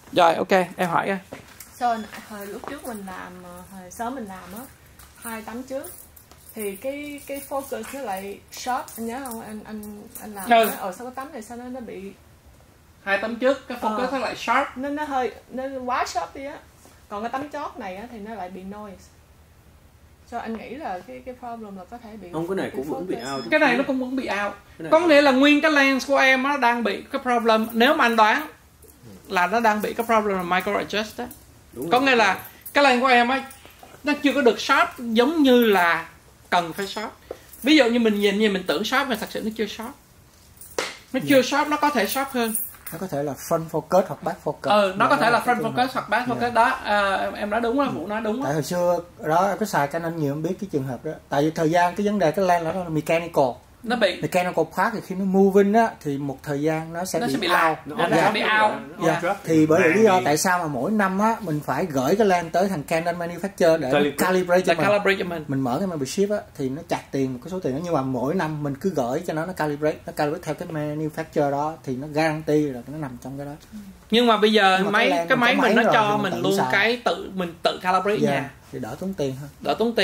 Rồi ok, em hỏi nha. Hồi lúc trước mình làm, hồi sớm mình làm á, 2 tấm trước thì cái focus nó lại sharp, anh nhớ không? Anh làm sao cái tấm này sao nó bị 2 tấm trước cái focus nó lại sharp, nó quá sharp đi á. Còn cái tấm chót này á thì nó lại bị noise. Anh nghĩ là cái problem là có thể bị không, cái này cũng vẫn bị out. Cái này nó cũng vẫn bị out. Có nghĩa là nguyên cái lens của em nó đang bị cái problem, nếu mà anh đoán là nó đang bị cái problem là micro adjust đó. Có nghĩa là cái lens của em á nó chưa có được sharp giống như là cần phải sharp. Ví dụ như mình nhìn mình tưởng sharp mà thật sự nó chưa sharp. Nó chưa sharp, nó có thể sharp hơn. Nó có thể là front focus hoặc back focus. Nó có thể là front focus hoặc back focus đó. Em nói đúng đó, Vũ nói đúng đó. Tại hồi xưa đó em có xài Canon nhiều, em biết cái trường hợp đó. Tại vì thời gian cái vấn đề cái lens đó là mechanical. Nó bị mechanical part thì khi nó moving á thì một thời gian nó sẽ bị out. Nó sẽ bị out. Thì bởi vì lý do tại sao mà mỗi năm á mình phải gửi cái lens tới thằng Canon manufacturer để calibrate cho mình. Mình mở cái membership á thì nó chặt tiền một cái số tiền đó, nhưng mà mỗi năm mình cứ gửi cho nó calibrate theo cái manufacturer đó thì nó guarantee là nó nằm trong cái đó. Nhưng mà bây giờ cái máy mình nó cho mình luôn cái mình tự calibrate nhà thì đỡ tốn tiền hơn.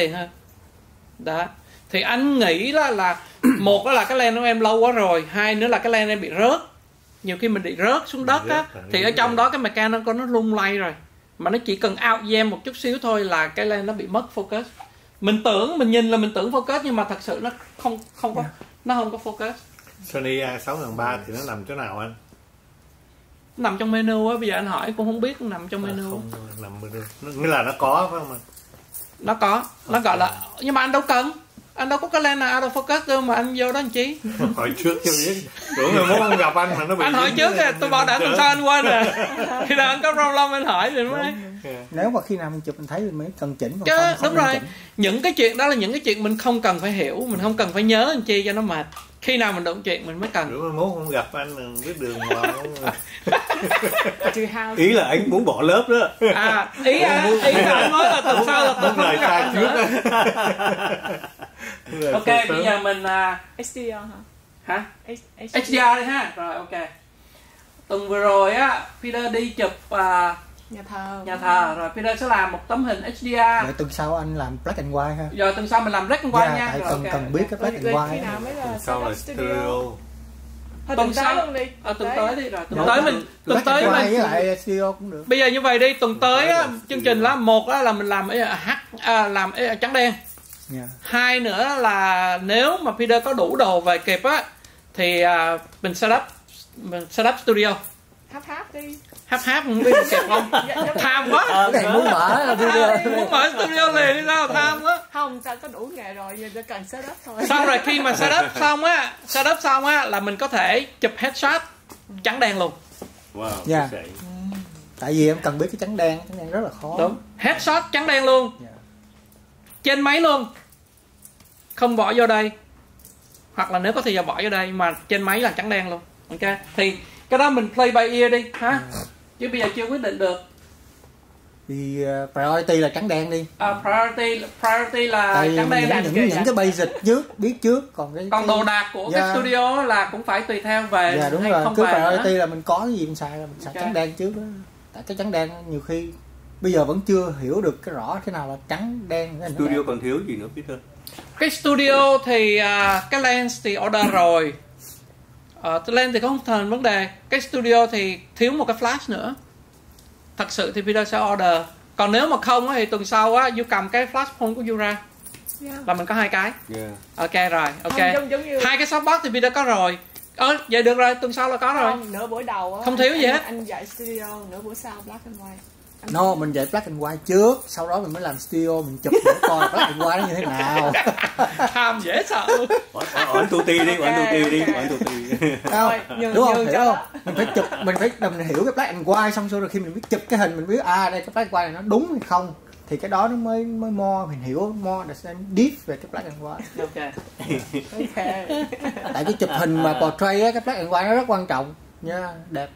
Đó. Thì anh nghĩ là một đó là cái lens của em lâu quá rồi, hai nữa là cái lens em bị rớt. Nhiều khi mình bị rớt xuống đất á, thì ở trong đó cái mechanical nó lung lay rồi. Mà nó chỉ cần out jam một chút xíu thôi là cái lens nó bị mất focus. Mình nhìn là mình tưởng focus nhưng mà thật sự nó không có focus. Sony A6300 thì nó nằm chỗ nào anh? Nằm trong menu á, bây giờ anh hỏi cũng không biết nằm trong menu. Không nằm menu. Nghĩa là nó có phải không anh? Nó gọi là, nhưng mà anh đâu cần. Anh đâu có cái lens nào out of focus đâu mà anh vô đó anh chí. Hỏi trước cho biết. Tưởng là muốn không gặp anh mà nó bị. Anh hỏi trước rồi, tôi bảo đảm tuần sau anh quên rồi. Khi nào anh có problem anh hỏi rồi mới. Nếu mà khi nào mình chụp mình thấy mình mới cần chỉnh. Chứ đúng rồi. Những cái chuyện đó là những cái chuyện mình không cần phải hiểu, mình không cần phải nhớ anh chi cho nó mệt. Khi nào mình đụng chuyện mình mới cần. Nếu mà muốn không gặp anh là biết đường mà. Ý là anh muốn bỏ lớp đó. Ý là anh nói là tuần sau là tôi không gặp trước. Ok, bây giờ mình HDR hả? HDR đi ha. Rồi ok. Tuần vừa rồi á, Peter đi chụp nhà thờ rồi Peter sẽ làm một tấm hình HDR. Rồi tuần sau anh làm black and white ha. Rồi tuần sau mình làm black and white nha. Tại cần biết cái black and white. Khi nào mới là sau là studio. Tuần sau luôn đi. Tuần tới đi rồi. Tuần tới mình với lại studio cũng được. Bây giờ như vậy đi, tuần tới á, chương trình là một á là mình làm làm trắng đen. Hai nữa là nếu mà Peter có đủ đồ về kịp á thì mình set up studio. Hấp đi. Hấp không biết kịp không? Tham quá. Cái này muốn mở studio liền đi sao tham quá. Không, sao có đủ nghề rồi, giờ chỉ cần set up thôi. Xong rồi khi mà set up xong á là mình có thể chụp headshot trắng đen luôn. Wow. Tại vì em cần biết cái trắng đen rất là khó. Đúng. Headshot trắng đen luôn. Trên máy luôn. Không bỏ vô đây. Hoặc là nếu có thì bỏ vô đây mà trên máy là trắng đen luôn. Ok. Thì cái đó mình play by ear đi ha. Chứ bây giờ chưa quyết định được. Thì priority là trắng đen đi. Priority là tại trắng đen. Những cái basic trước biết trước, còn đồ đạc của cái studio là cũng phải tùy theo về. Dạ đúng rồi, cứ priority là mình có cái gì mình xài là mình xài trắng đen trước đó. Tại cái trắng đen nhiều khi bây giờ vẫn chưa hiểu được cái rõ thế nào là trắng đen. Studio còn thiếu gì nữa Peter? Cái studio thì cái lens thì order rồi. Cái lens thì không thành vấn đề. Cái studio thì thiếu một cái flash nữa. Thật sự thì Peter sẽ order. Còn nếu mà không thì tuần sau á, Du cầm cái flash phone của Du ra. Là mình có 2 cái. Ok rồi, ok. Hai cái softbox thì Peter có rồi. Vậy được rồi, tuần sau là có rồi. Nửa buổi đầu á, không thiếu gì hết. Anh dạy studio, nửa buổi sau black and white. No, mình dạy black and white trước, sau đó mình mới làm studio, mình chụp để coi black and white nó như thế nào. Tham dễ sợ luôn. Oản tu ti đi. Không, đúng không? Hiểu không? Mình phải chụp, mình hiểu cái black and white, xong rồi khi mình biết chụp cái hình mình biết đây cái black and white này nó đúng hay không, thì cái đó nó mới mình hiểu deep về cái black and white. Ok. Tại cái chụp hình mà portrait á, cái black and white nó rất quan trọng nha, đẹp.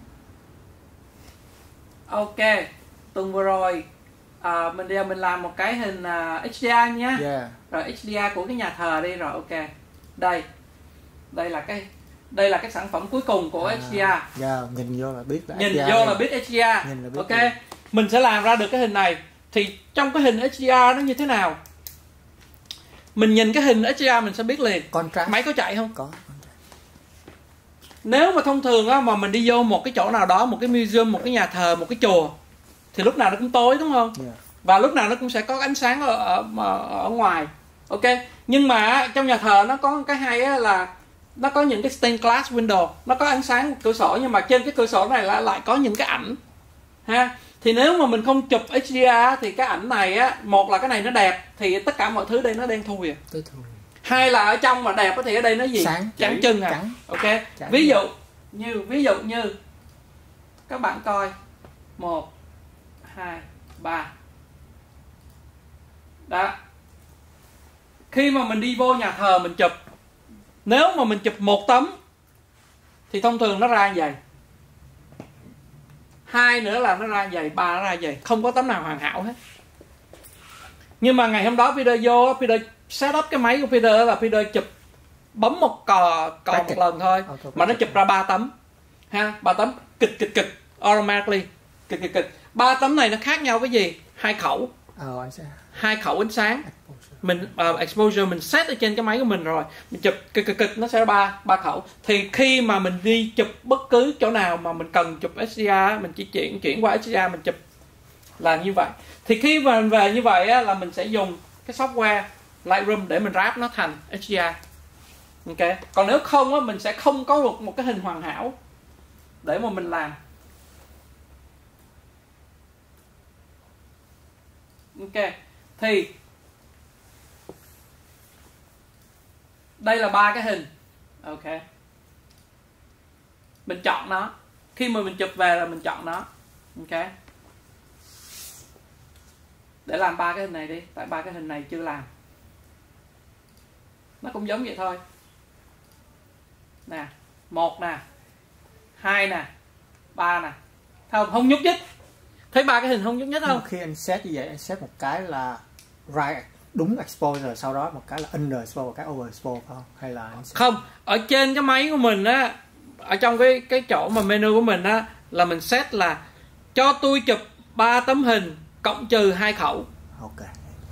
Ok, tuần vừa rồi mình làm một cái hình HDR nhé. Rồi HDR của cái nhà thờ đi rồi, ok. Đây là Đây là cái sản phẩm cuối cùng của HDR. Nhìn vô là biết là nhìn vô là biết HDR. Ok, mình sẽ làm ra được cái hình này. Thì trong cái hình HDR nó như thế nào? Mình nhìn cái hình HDR mình sẽ biết liền. Contrast. Máy có chạy không? Có. Nếu mà thông thường á, mà mình đi vô một cái chỗ nào đó, một cái museum, một cái nhà thờ, một cái chùa, thì lúc nào nó cũng tối đúng không? Và lúc nào nó cũng sẽ có ánh sáng ở ngoài. Ok, nhưng mà trong nhà thờ nó có cái hay á, là nó có những cái stained glass window, nó có ánh sáng cửa sổ, nhưng mà trên cái cửa sổ này lại có những cái ảnh ha. Thì nếu mà mình không chụp HDR thì cái ảnh này á, một là cái này nó đẹp thì tất cả mọi thứ đây nó đen thui à. Hai là ở trong mà đẹp thì ở đây nó gì? Sáng, trắng trưng à. Ok. Ví dụ như các bạn coi 1 2 3. Đó. Khi mà mình đi vô nhà thờ mình chụp, nếu mà mình chụp một tấm thì thông thường nó ra như vậy. Hai nữa là nó ra như vậy, ba nó ra như vậy, không có tấm nào hoàn hảo hết. Nhưng mà ngày hôm đó Peter vô, Peter set up cái máy của Peter là Peter chụp bấm một cò một lần thôi mà nó chụp ra 3 tấm ha, 3 tấm kịch automatically kịch. 3 tấm này nó khác nhau cái gì? Hai khẩu ánh sáng. Mình exposure mình set ở trên cái máy của mình rồi, mình chụp kịch nó sẽ ra ba khẩu. Thì khi mà mình đi chụp bất cứ chỗ nào mà mình cần chụp HDR, mình chỉ chuyển qua HDR mình chụp là như vậy. Thì khi mà mình về như vậy á, là mình sẽ dùng cái software Lightroom để mình wrap nó thành HDR. Ok. Còn nếu không á, mình sẽ không có một cái hình hoàn hảo để mà mình làm. Ok. Thì đây là 3 cái hình. Ok. Mình chọn nó. Khi mà mình chụp về là mình chọn nó. Ok. Để làm 3 cái hình này đi, tại 3 cái hình này chưa làm. Nó cũng giống vậy thôi. Nè, 1 nè, 2 nè, 3 nè. Thấy không nhúc nhích. Thấy 3 cái hình không nhúc nhích không? Khi anh set như vậy, anh set một cái là right đúng exposure, sau đó một cái là under exposure, một cái over exposure không? Hay là anh set... Không, ở trên cái máy của mình á, ở trong cái chỗ mà menu của mình á, là mình set là cho tôi chụp 3 tấm hình cộng trừ 2 khẩu. Ok.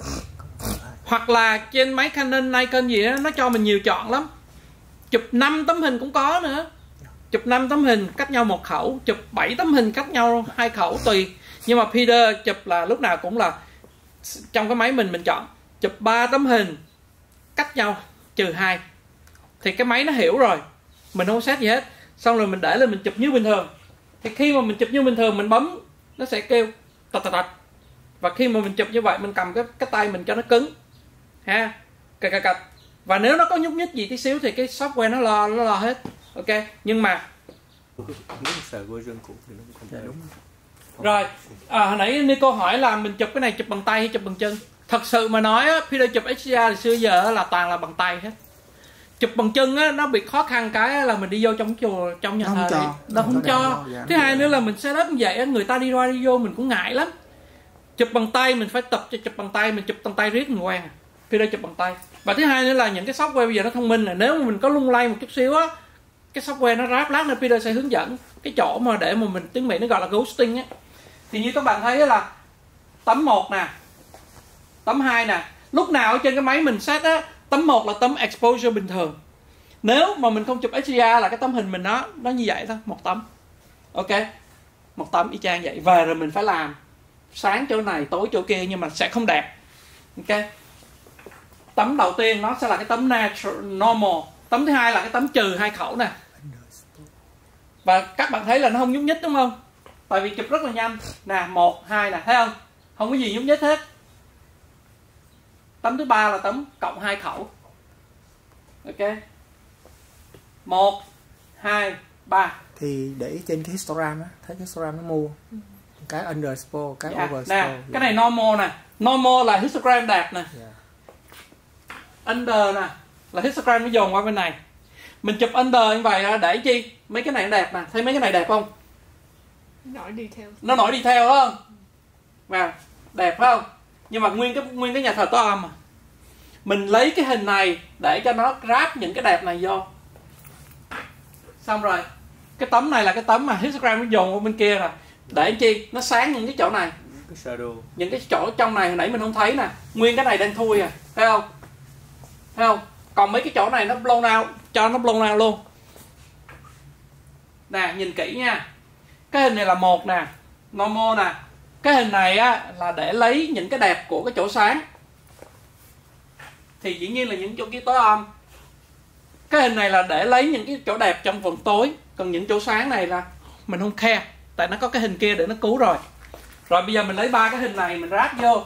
Hoặc là trên máy Canon, Nikon gì đó, nó cho mình nhiều chọn lắm. Chụp 5 tấm hình cũng có nữa. Chụp 5 tấm hình cách nhau 1 khẩu, chụp 7 tấm hình cách nhau 2 khẩu tùy. Nhưng mà Peter chụp là lúc nào cũng là trong cái máy mình chọn chụp 3 tấm hình cách nhau trừ 2. Thì cái máy nó hiểu rồi. Mình không set gì hết. Xong rồi mình để lên mình chụp như bình thường. Thì khi mà mình chụp như bình thường mình bấm nó sẽ kêu tạch. Và khi mà mình chụp như vậy mình cầm cái tay mình cho nó cứng ha, cạch. Và nếu nó có nhúc nhích gì tí xíu thì cái software nó lo hết. Ok. Nhưng mà nếu sờ version cũ thì nó không phải đúng. Rồi hồi nãy Nico hỏi là mình chụp cái này chụp bằng tay hay chụp bằng chân. Thật sự mà nói á, Peter chụp HDR thì xưa giờ là toàn là bằng tay hết. Chụp bằng chân á, nó bị khó khăn cái là mình đi vô trong chùa, trong nhà thờ này nó không cho. Thứ hai nữa là mình set up như vậy, người ta đi ra đi vô mình cũng ngại lắm. Chụp bằng tay mình phải tập cho chụp bằng tay, mình chụp bằng tay riết mình quen. Peter chụp bằng tay. Và thứ hai nữa là những cái software bây giờ nó thông minh, là nếu mà mình có lung lay một chút xíu á, cái software nó ráp lát nên Peter sẽ hướng dẫn cái chỗ mà để mà mình, tiếng Mỹ nó gọi là ghosting á. Thì như các bạn thấy là tấm 1 nè, tấm 2 nè, lúc nào ở trên cái máy mình set á, tấm 1 là tấm exposure bình thường. Nếu mà mình không chụp HDR là cái tấm hình mình nó như vậy thôi, một tấm. Ok. Một tấm y chang vậy. Về rồi mình phải làm sáng chỗ này, tối chỗ kia nhưng mà sẽ không đẹp. Ok. Tấm đầu tiên nó sẽ là cái tấm normal. Tấm thứ hai là cái tấm trừ 2 khẩu nè. Và các bạn thấy là nó không nhúc nhích đúng không? Tại vì chụp rất là nhanh. Nè, 1, 2 nè, thấy không? Không có gì nhúc nhích hết. Tấm thứ ba là tấm cộng 2 khẩu. Ok. 1, 2, 3. Thì để trên cái histogram á, thấy cái histogram nó mua cái underscore, cái overscore. Nè, cái này normal nè. Normal là histogram đẹp nè. Under nè là histogram nó dồn qua bên này. Mình chụp under như vậy để chi? Mấy cái này nó đẹp nè. Thấy mấy cái này đẹp không? Nổi detail. Nó nổi detail đúng không? Và đẹp phải không? Nhưng mà nguyên cái nhà thờ có âm mà. Mình lấy cái hình này để cho nó ráp những cái đẹp này vô. Xong rồi cái tấm này là cái tấm mà histogram nó dồn qua bên kia rồi, để chi nó sáng những cái chỗ này, cái shadow, những cái chỗ trong này hồi nãy mình không thấy nè, nguyên cái này đang thui à, thấy không, thấy không? Còn mấy cái chỗ này nó blown out, cho nó blown out luôn nè, nhìn kỹ nha. Cái hình này là 1 nè, normal nè. Cái hình này á là để lấy những cái đẹp của cái chỗ sáng, thì dĩ nhiên là những chỗ kia tối om. Cái hình này là để lấy những cái chỗ đẹp trong phần tối, còn những chỗ sáng này là mình không care, tại nó có cái hình kia để nó cứu rồi. Rồi bây giờ mình lấy 3 cái hình này mình ráp vô,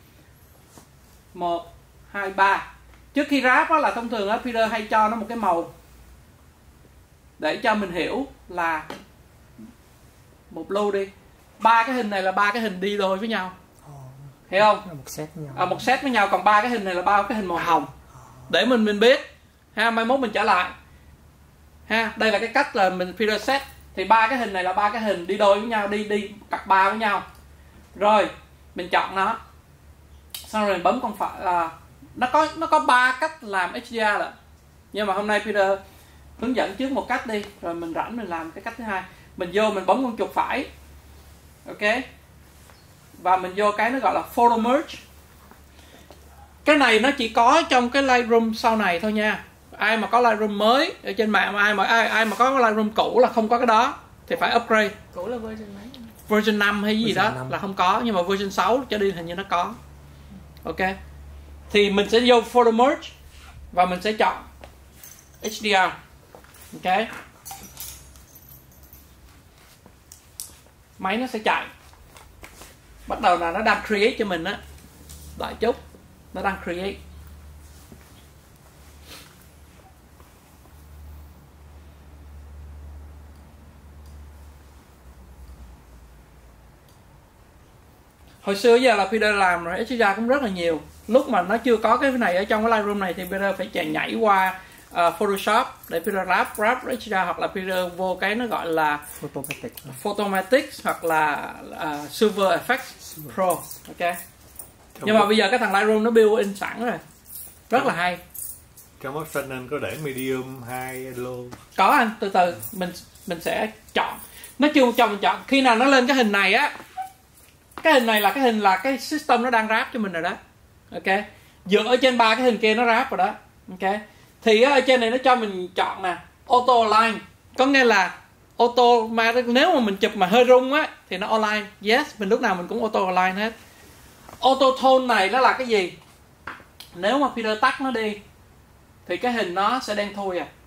1, 2, 3. Trước khi ráp á là thông thường á Peter hay cho nó một cái màu để cho mình hiểu là một blue đi. 3 cái hình này là 3 cái hình đi đôi với nhau, hiểu không? Một set với nhau. Một set với nhau. Còn 3 cái hình này là 3 cái hình màu hồng, để mình biết ha, mai mốt mình trở lại ha. Đây là cái cách là mình Peter set. Thì 3 cái hình này là 3 cái hình đi đôi với nhau, đi cặp 3 với nhau. Rồi mình chọn nó, xong rồi mình bấm con phải là nó có 3 cách làm HDR rồi, nhưng mà hôm nay Peter hướng dẫn trước một cách đi, rồi mình rảnh mình làm cái cách thứ hai. Mình vô mình bấm con chuột phải, ok, và mình vô cái nó gọi là photo merge. Cái này nó chỉ có trong cái Lightroom sau này thôi nha. Ai mà có Lightroom mới ở trên mạng, ai mà có Lightroom cũ là không có cái đó, thì phải upgrade. Cũ là version mấy? Version 5 hay gì đó 5. Là không có, nhưng mà version 6 cho đi hình như nó có. Ok, thì mình sẽ vô photo merge và mình sẽ chọn HDR. Ok, máy nó sẽ chạy, bắt đầu là nó đang create cho mình á. Đợi chút, nó đang create. Hồi xưa giờ là Peter làm rồi HDR cũng rất là nhiều. Lúc mà nó chưa có cái này ở trong cái Lightroom này thì Peter phải nhảy qua Photoshop để Peter ráp HDR, hoặc là Peter vô cái nó gọi là Photomatic hoặc là Silver Effects Pro. Ok. Nhưng mà bây giờ cái thằng Lightroom nó built-in sẵn rồi, rất là hay. Trong option anh có để medium, high, low. Có anh, từ từ mình sẽ chọn. Nó chưa cho mình chọn. Khi nào nó lên cái hình này á, cái hình này là cái hình là cái system nó đang ráp cho mình rồi đó. Ok, dựa trên 3 cái hình kia nó ráp rồi đó. Ok, thì ở trên này nó cho mình chọn nè, auto align, có nghĩa là auto mà nếu mà mình chụp mà hơi rung á thì nó align. Yes, mình lúc nào mình cũng auto align hết. Auto tone này nó là cái gì? Nếu mà Peter tắt nó đi thì cái hình nó sẽ đen thui à.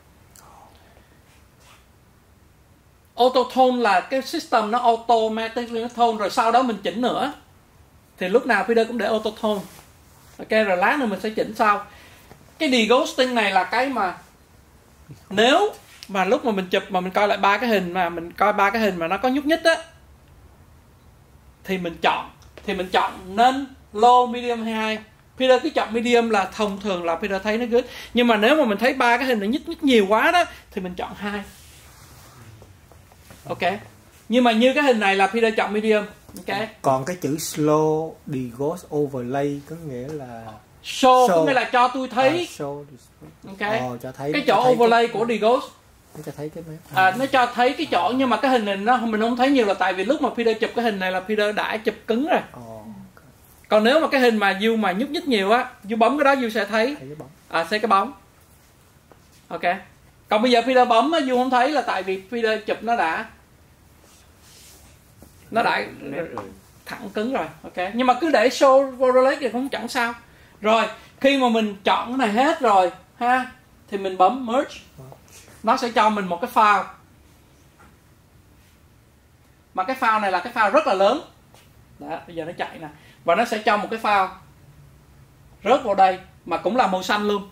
Auto tone là cái system nó automatically nó tone, rồi sau đó mình chỉnh nữa. Thì lúc nào Peter cũng để auto tone. Ok, rồi lát nữa mình sẽ chỉnh sau. Cái deghosting này là cái mà nếu mà lúc mà mình chụp mà mình coi lại 3 cái hình, mà mình coi 3 cái hình mà nó có nhúc nhích á, thì mình chọn nên low, medium hay high. Peter cứ chọn medium là thông thường là Peter thấy nó good. Nhưng mà nếu mà mình thấy 3 cái hình nó nhích nhiều quá đó thì mình chọn high. Ok, nhưng mà như cái hình này là Peter chọn medium. Ok, còn cái chữ slow deghost overlay có nghĩa là show có nghĩa là cho tôi thấy. Ok, cho thấy cái chỗ overlay của deghost nó cho thấy cái nó cho thấy cái chỗ, nhưng mà cái hình này mình không thấy nhiều là tại vì lúc mà Peter chụp cái hình này là Peter đã chụp cứng rồi. Còn nếu mà cái hình mà Du mà nhúc nhích nhiều á, Du bấm cái đó Du sẽ thấy cái bóng. Ok, còn bây giờ Peter bấm á, Du không thấy là tại vì Peter chụp nó đã thẳng cứng rồi. Ok, nhưng mà cứ để show overlay thì cũng chẳng sao. Rồi khi mà mình chọn cái này hết rồi ha, thì mình bấm merge, nó sẽ cho mình một cái file, mà cái file này là cái file rất là lớn đó. Bây giờ nó chạy nè, và nó sẽ cho một cái file rớt vào đây mà cũng là màu xanh luôn,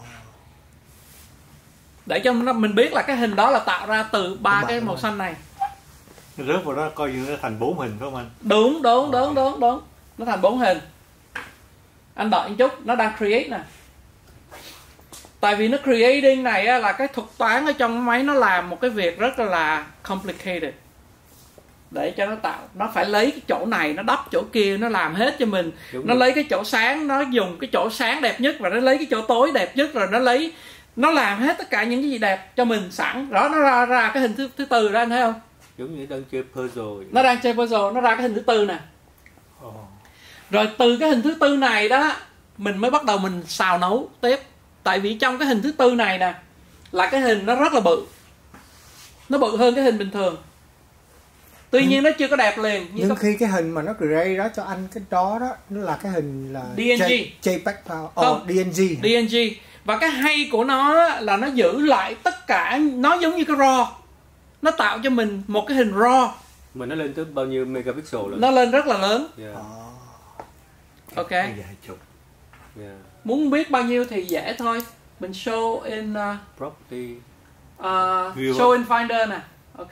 để cho mình biết là cái hình đó là tạo ra từ 3 cái màu xanh này. Rớt vào đó coi như nó thành 4 hình phải không anh? Đúng, nó thành 4 hình. Anh đợi một chút, nó đang create nè. Tại vì nó creating này á, là cái thuật toán ở trong máy nó làm một cái việc rất là complicated, để cho nó tạo, nó phải lấy cái chỗ này nó đắp chỗ kia, nó làm hết cho mình. Đúng, nó lấy cái chỗ sáng, nó dùng cái chỗ sáng đẹp nhất, và nó lấy cái chỗ tối đẹp nhất, rồi nó lấy Nó làm hết tất cả những cái gì đẹp cho mình sẵn. Đó, nó ra cái hình thứ tư đó, anh thấy không? Giống như đang chơi puzzle. Nó đang chơi puzzle, nó ra cái hình thứ tư nè. Rồi từ cái hình thứ tư này đó, mình mới bắt đầu mình xào nấu tiếp. Tại vì trong cái hình thứ tư này nè, là cái hình nó rất là bự. Nó bự hơn cái hình bình thường. Tuy nhiên nó chưa có đẹp liền. Nhưng khi cái hình mà nó gray đó cho anh, cái đó nó là cái hình là DNG. JPEG file. DNG. DNG. Và cái hay của nó là nó giữ lại tất cả, nó giống như cái RAW. Nó tạo cho mình một cái hình RAW. Mà nó lên tới bao nhiêu megapixel rồi? Nó lên rất là lớn. Yeah. Ok. Yeah. Muốn biết bao nhiêu thì dễ thôi. Mình show in property. Show in Finder nè. Ok.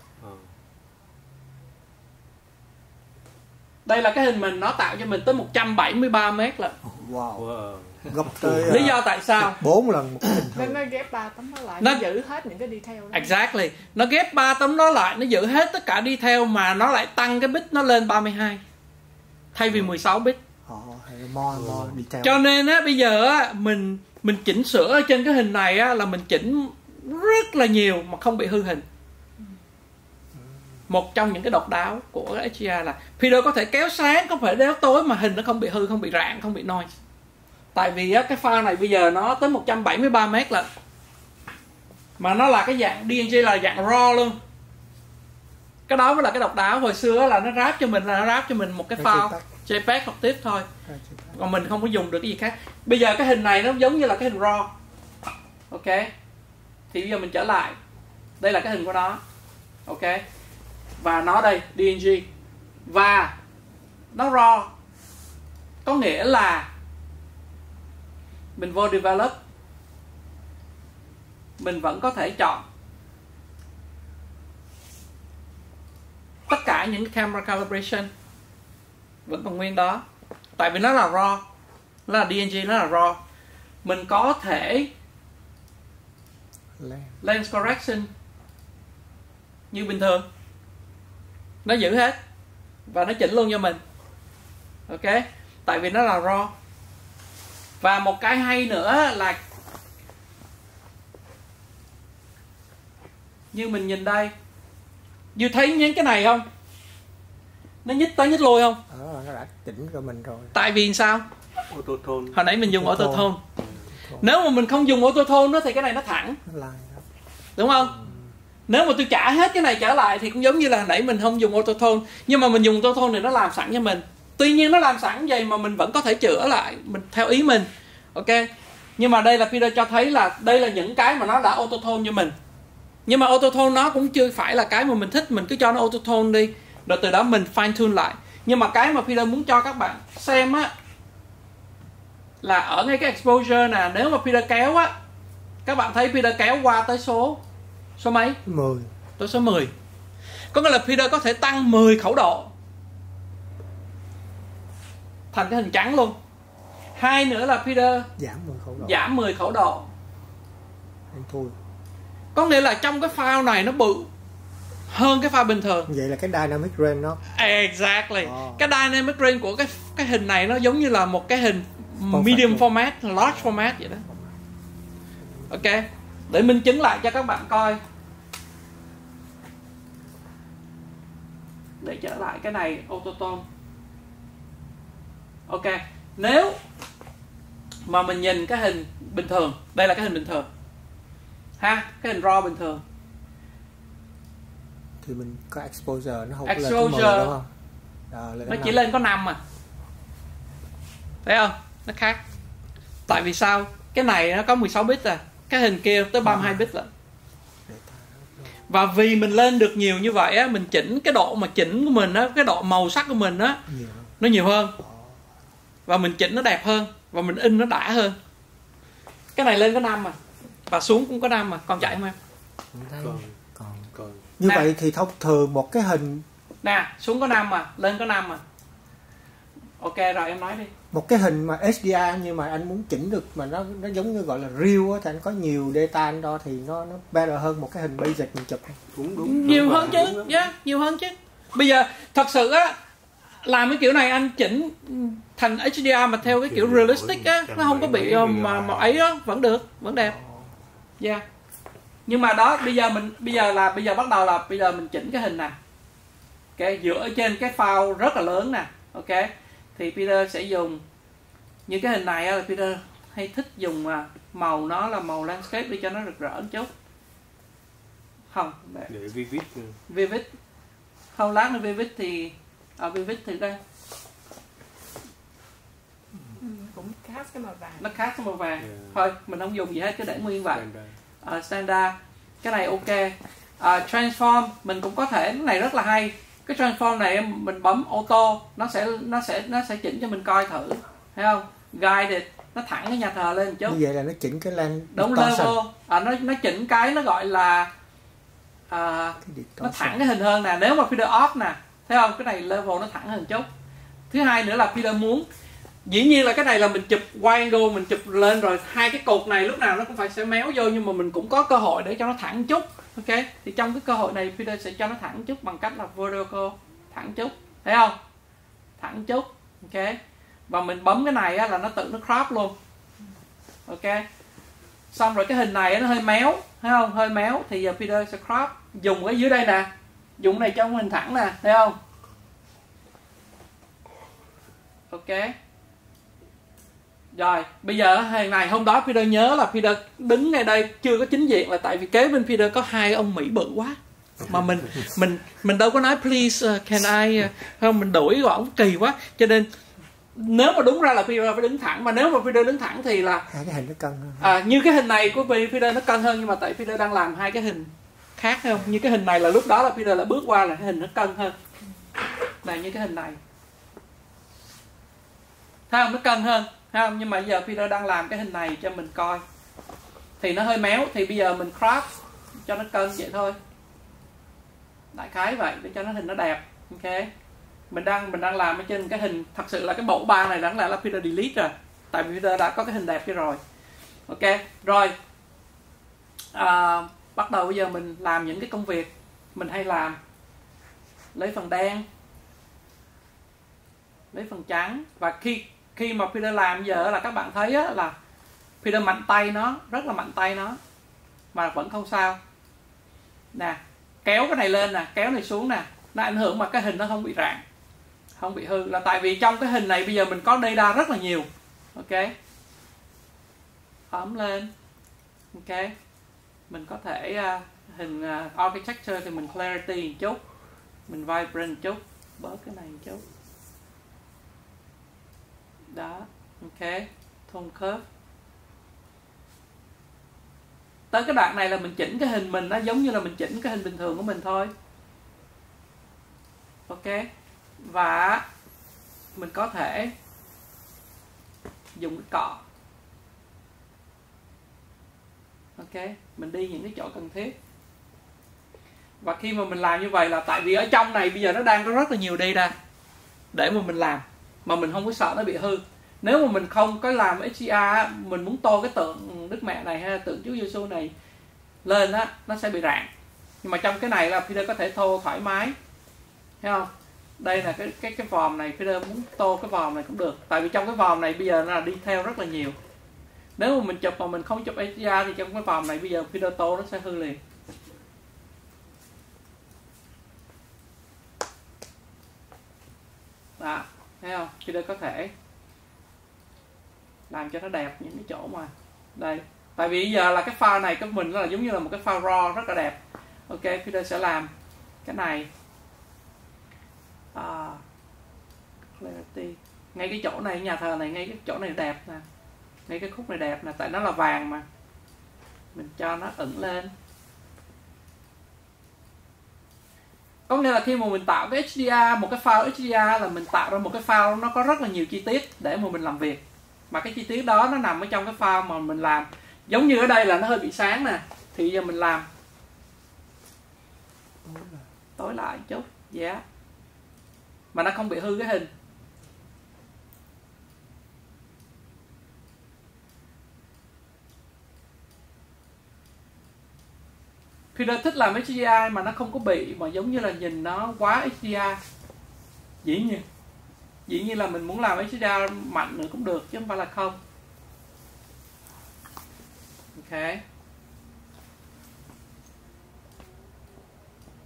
Đây là cái hình mình, nó tạo cho mình tới 173 mét lận. Wow. Gấp tới lý do tại sao? 4 lần một hình. Nên nó ghép 3 tấm đó lại, nó giữ hết những cái detail đó. Exactly. Nó ghép 3 tấm đó lại, nó giữ hết tất cả detail mà nó lại tăng cái bit nó lên 32 thay vì 16 bit. More detail. Cho nên á bây giờ á mình chỉnh sửa ở trên cái hình này á là mình chỉnh rất là nhiều mà không bị hư hình. Một trong những cái độc đáo của HDR là Peter có thể kéo sáng, có thể kéo tối mà hình nó không bị hư, không bị rạn, không bị noise. Tại vì á, cái file này bây giờ nó tới 173 mét lận. Mà nó là cái dạng DNG, là dạng RAW luôn. Cái đó mới là cái độc đáo. Hồi xưa là nó ráp cho mình một cái file JPEG học tiếp thôi. Còn mình không có dùng được cái gì khác. Bây giờ cái hình này nó giống như là cái hình RAW. Ok. Thì bây giờ mình trở lại. Đây là cái hình của nó. Ok. Và nó đây, DNG. Và nó RAW. Có nghĩa là mình vô develop, mình vẫn có thể chọn tất cả những camera calibration vẫn còn nguyên đó. Tại vì nó là RAW, nó là DNG, nó là RAW. Mình có thể lens correction như bình thường, nó giữ hết và nó chỉnh luôn cho mình. Ok. Tại vì nó là RAW. Và một cái hay nữa là như mình nhìn đây, như thấy những cái này không? Nó nhích tới nhích lui không? Nó đã chỉnh cho mình rồi. Tại vì sao? Autotone. Hồi nãy mình dùng autotone. Nếu mà mình không dùng autotone thì cái này nó thẳng. Đúng không? Nếu mà tôi trả hết cái này trở lại thì cũng giống như là hồi nãy mình không dùng autotone. Nhưng mà mình dùng autotone thì nó làm sẵn cho mình. Tuy nhiên nó làm sẵn vậy mà mình vẫn có thể chữa lại mình theo ý mình. Ok. Nhưng mà đây là Peter cho thấy là đây là những cái mà nó đã autotone cho mình. Nhưng mà autotone nó cũng chưa phải là cái mà mình thích. Mình cứ cho nó autotone đi, rồi từ đó mình fine tune lại. Nhưng mà cái mà Peter muốn cho các bạn xem á, là ở ngay cái exposure nè. Nếu mà Peter kéo á, các bạn thấy Peter kéo qua tới số mấy? 10. Tới số 10. Có nghĩa là Peter có thể tăng 10 khẩu độ thành cái hình trắng luôn. Hai nữa là Peter giảm 10 khẩu độ. Có nghĩa là trong cái file này nó bự hơn cái file bình thường. Vậy là cái dynamic range nó exactly. Cái dynamic range của cái hình này nó giống như là một cái hình medium format, large format vậy đó. Ok. Để minh chứng lại cho các bạn coi. Để trở lại cái này autotone. Ok. Nếu mà mình nhìn cái hình bình thường, đây là cái hình bình thường ha, cái hình RAW bình thường thì mình có exposure nó không exposure lên tới 10 đúng không? Nó chỉ lên có 5 mà. Thấy không? Nó khác. Tại vì sao? Cái này nó có 16 bit à, cái hình kia tới 32 bit lận. Và vì mình lên được nhiều như vậy á, mình chỉnh cái độ mà chỉnh của mình á, cái độ màu sắc của mình á, nó nhiều hơn. Và mình chỉnh nó đẹp hơn, và mình in nó đã hơn. Cái này lên có 5 mà, và xuống cũng có 5 mà, còn chạy không em? Còn. Như vậy thì thông thường một cái hình nè, xuống có 5 mà, lên có 5 mà. Ok rồi, em nói đi. Một cái hình mà HDR nhưng mà anh muốn chỉnh được mà nó giống như gọi là real á, thì anh có nhiều data anh đo thì nó better hơn một cái hình basic mình chụp. Đúng. Nhiều hơn chứ, nhiều hơn chứ. Bây giờ thật sự á, làm cái kiểu này anh chỉnh thành HDR mà theo cái kiểu realistic á, nó không có bị mà ấy đó, vẫn được, vẫn đẹp. Yeah. Nhưng mà đó bây giờ bắt đầu là bây giờ mình chỉnh cái hình nè. Ok, dựa trên cái file rất là lớn nè. Ok. Thì Peter sẽ dùng như cái hình này là Peter hay thích dùng màu nó là màu landscape để cho nó rực rỡ một chút. Không, để vivid. Vivid. Không, lát nữa vivid thì vivid thì đây. Cũng cast cái màu vàng. Nó cast cái màu vàng. Yeah. Thôi, mình không dùng gì hết, cứ để nguyên vậy. Standard. Cái này ok. Transform mình cũng có thể, cái này rất là hay. Cái transform này mình bấm auto, nó sẽ chỉnh cho mình coi thử, thấy không? Guided, nó thẳng cái nhà thờ lên một chút. Như vậy là nó chỉnh cái land. Đúng level. Nó chỉnh cái nó gọi là nó thẳng cái hình hơn nè. Nếu mà Peter off nè, thấy không? Cái này level nó thẳng hơn chút. Thứ hai nữa là Peter muốn, dĩ nhiên là cái này là mình chụp wide angle, mình chụp lên rồi hai cái cột này lúc nào nó cũng phải sẽ méo vô, nhưng mà mình cũng có cơ hội để cho nó thẳng chút. Ok, thì trong cái cơ hội này Peter sẽ cho nó thẳng chút bằng cách là vertical, thẳng chút, thấy không? Thẳng chút. Ok, và mình bấm cái này á, là nó tự nó crop luôn. Ok, xong rồi cái hình này nó hơi méo, thấy không? Hơi méo thì giờ Peter sẽ crop, dùng cái dưới đây nè, dùng cái này trong hình thẳng nè, thấy không? Ok. Rồi, bây giờ hình này hôm đó Peter nhớ là Peter đứng ngay đây chưa có chính diện là tại vì kế bên Peter có hai ông Mỹ bự quá. Mà mình đâu có nói please can I không, mình đuổi gọi ông kỳ quá. Cho nên nếu mà đúng ra là Peter phải đứng thẳng, mà nếu mà Peter đứng thẳng thì là hai cái hình nó cân hơn. Như cái hình này của Peter nó cân hơn, nhưng mà tại Peter đang làm hai cái hình khác, không? Như cái hình này là lúc đó là Peter là bước qua là cái hình nó cân hơn. Này, như cái hình này. Thấy không? Nó cân hơn. Không? Nhưng mà giờ Peter đang làm cái hình này cho mình coi thì nó hơi méo, thì bây giờ mình crop cho nó cân vậy thôi, đại khái vậy để cho nó hình nó đẹp. Ok, mình đang làm ở trên cái hình, thật sự là cái bộ ba này đáng lẽ là Peter delete rồi, tại vì Peter đã có cái hình đẹp kia rồi. Ok, rồi bắt đầu bây giờ mình làm những cái công việc mình hay làm. Lấy phần đen, lấy phần trắng, và khi mà Peter làm giờ là các bạn thấy á, là Peter mạnh tay nó, rất là mạnh tay nó, mà vẫn không sao. Nè, kéo cái này lên nè, kéo này xuống nè, nó ảnh hưởng mà cái hình nó không bị rạn, không bị hư, là tại vì trong cái hình này bây giờ mình có data rất là nhiều. Ok, ấm lên. Ok, mình có thể hình architecture thì mình clarity một chút, mình vibrant một chút, bớt cái này một chút. Đó, ok, tone curve. Tới cái đoạn này là mình chỉnh cái hình mình, nó giống như là mình chỉnh cái hình bình thường của mình thôi. Ok, và mình có thể dùng cái cọ. Ok, mình đi những cái chỗ cần thiết. Và khi mà mình làm như vậy là tại vì ở trong này bây giờ nó đang có rất là nhiều data để mà mình làm, mà mình không có sợ nó bị hư. Nếu mà mình không có làm HDR, mình muốn tô cái tượng Đức Mẹ này hay là tượng Chúa Giêsu này lên á, nó sẽ bị rạn. Nhưng mà trong cái này là Peter có thể tô thoải mái, thấy không? Đây là cái vòm này, Peter muốn tô cái vòm này cũng được, tại vì trong cái vòm này bây giờ nó là đi theo rất là nhiều. Nếu mà mình chụp mà mình không chụp HDR thì trong cái vòm này bây giờ Peter tô nó sẽ hư liền. Đó, thấy không? Peter có thể làm cho nó đẹp những cái chỗ mà đây, tại vì bây giờ là cái file này của mình là giống như là một cái file raw rất là đẹp. Ok, Peter sẽ làm cái này clarity, ngay cái chỗ này, nhà thờ này, ngay cái chỗ này đẹp nè, ngay cái khúc này đẹp nè, tại nó là vàng mà, mình cho nó ửng lên. Có nghĩa là khi mà mình tạo cái HDR, một cái file HDR là mình tạo ra một cái file nó có rất là nhiều chi tiết để mà mình làm việc, mà cái chi tiết đó nó nằm ở trong cái file mà mình làm. Giống như ở đây là nó hơi bị sáng nè, thì giờ mình làm tối lại chút, yeah, mà nó không bị hư cái hình. Peter thích làm HDR mà nó không có bị mà giống như là nhìn nó quá HDR. Dĩ nhiên là mình muốn làm HDR mạnh nữa cũng được chứ không phải là không. Ok,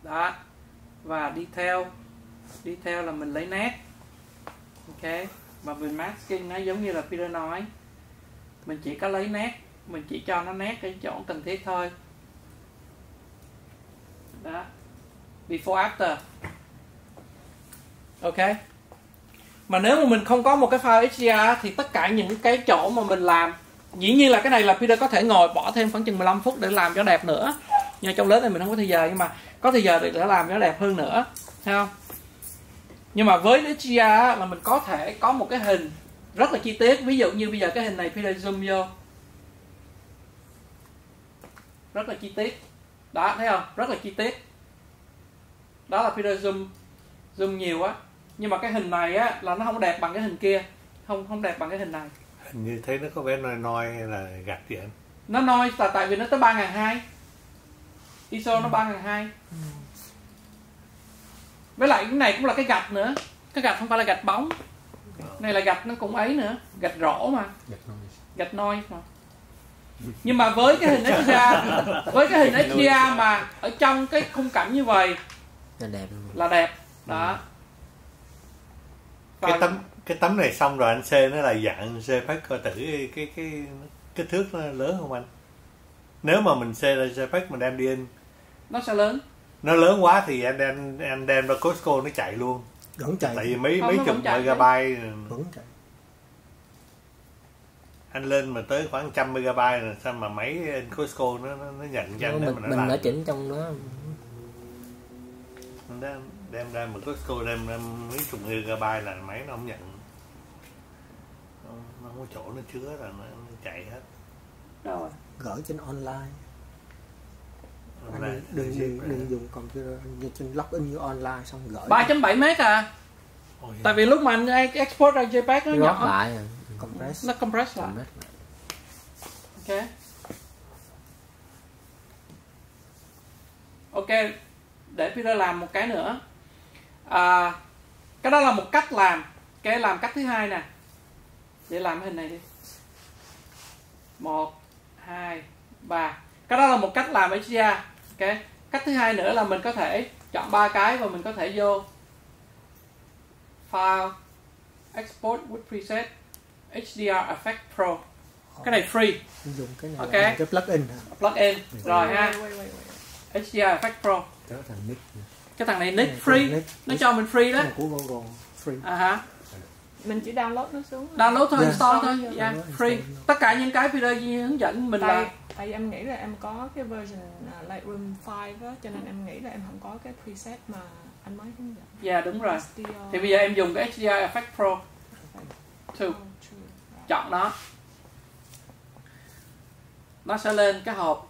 đó. Và detail là mình lấy nét, ok. Và mình masking nó giống như là Peter nói, mình chỉ có lấy nét, mình chỉ cho nó nét cái chỗ cần thiết thôi. Đó, before after, ok. Mà nếu mà mình không có một cái file HDR thì tất cả những cái chỗ mà mình làm, dĩ nhiên là cái này là Peter có thể ngồi bỏ thêm khoảng chừng 15 phút để làm cho đẹp nữa, nhưng trong lớp này mình không có thời giờ, nhưng mà có thời giờ để làm cho đẹp hơn nữa, thấy không? Nhưng mà với HDR là mình có thể có một cái hình rất là chi tiết. Ví dụ như bây giờ cái hình này Peter zoom vô, rất là chi tiết, đó, thấy không? Rất là chi tiết. Đó là Peter zoom nhiều á. Nhưng mà cái hình này á là nó không đẹp bằng cái hình kia, không đẹp bằng cái hình này. Hình như thấy nó có vẻ noi hay là gạch gì anh? Nó noi là tại vì nó tới 3.200, ISO nó 3.200. Với lại cái này cũng là cái gạch nữa, cái gạch không phải là gạch bóng, này là gạch nó cũng ấy nữa, gạch rổ mà, gạch noise mà. Nhưng mà với cái hình HDR, mà ở trong cái khung cảnh như vậy là đẹp, đó. Cái tấm này xong rồi anh xê nó là dạng JPEG, coi thử cái kích thước nó lớn không anh? Nếu mà mình xê ra JPEG mình đem đi in, nó sẽ lớn. Nó lớn quá thì anh đem ra Costco nó chạy luôn. Vẫn chạy. Tại vì mấy chục megabyte vẫn chạy. Anh lên mà tới khoảng 100 megabyte rồi sao mà máy in Costco nó nhận danh để mà nó làm. Mình đã chỉnh trong đó. Đem ra mà Costco đem ra mấy chục gigabyte là máy nó không nhận. Nó không có chỗ nó chứa là nó chạy hết. Rồi. Gửi trên online. Anh đừng dùng computer, trên login như online xong gửi. 3.7 MB à? Tại vì lúc mà anh export ra JPEG nó nhỏ lại, nó compress lại. Ok. Ok, để Peter làm một cái nữa. Cái đó là một cách làm. Cái làm cách thứ hai nè. Để làm cái hình này đi. 1, 2, 3. Cái đó là một cách làm HDR. Ok. Cách thứ hai nữa là mình có thể chọn 3 cái và mình có thể vô File, Export with Preset, HDR Effect Pro. Cái này free. Dùng cái này okay. Cái plugin. Plugin. Rồi ha. HDR Effect Pro. Cái thằng này nick free. Nó cho mình free đó. Của Google free. Hả? Mình chỉ download nó xuống. Download thôi, install thôi. Yeah, free. Tất cả những cái video hướng dẫn mình là. Tại vì em nghĩ là em có cái version Lightroom 5 đó, cho nên em nghĩ là em không có cái preset mà anh mới hướng dẫn. Dạ đúng rồi. Thì bây giờ em dùng cái HDR Effect Pro 2. Chọn nó. Nó sẽ lên cái hộp.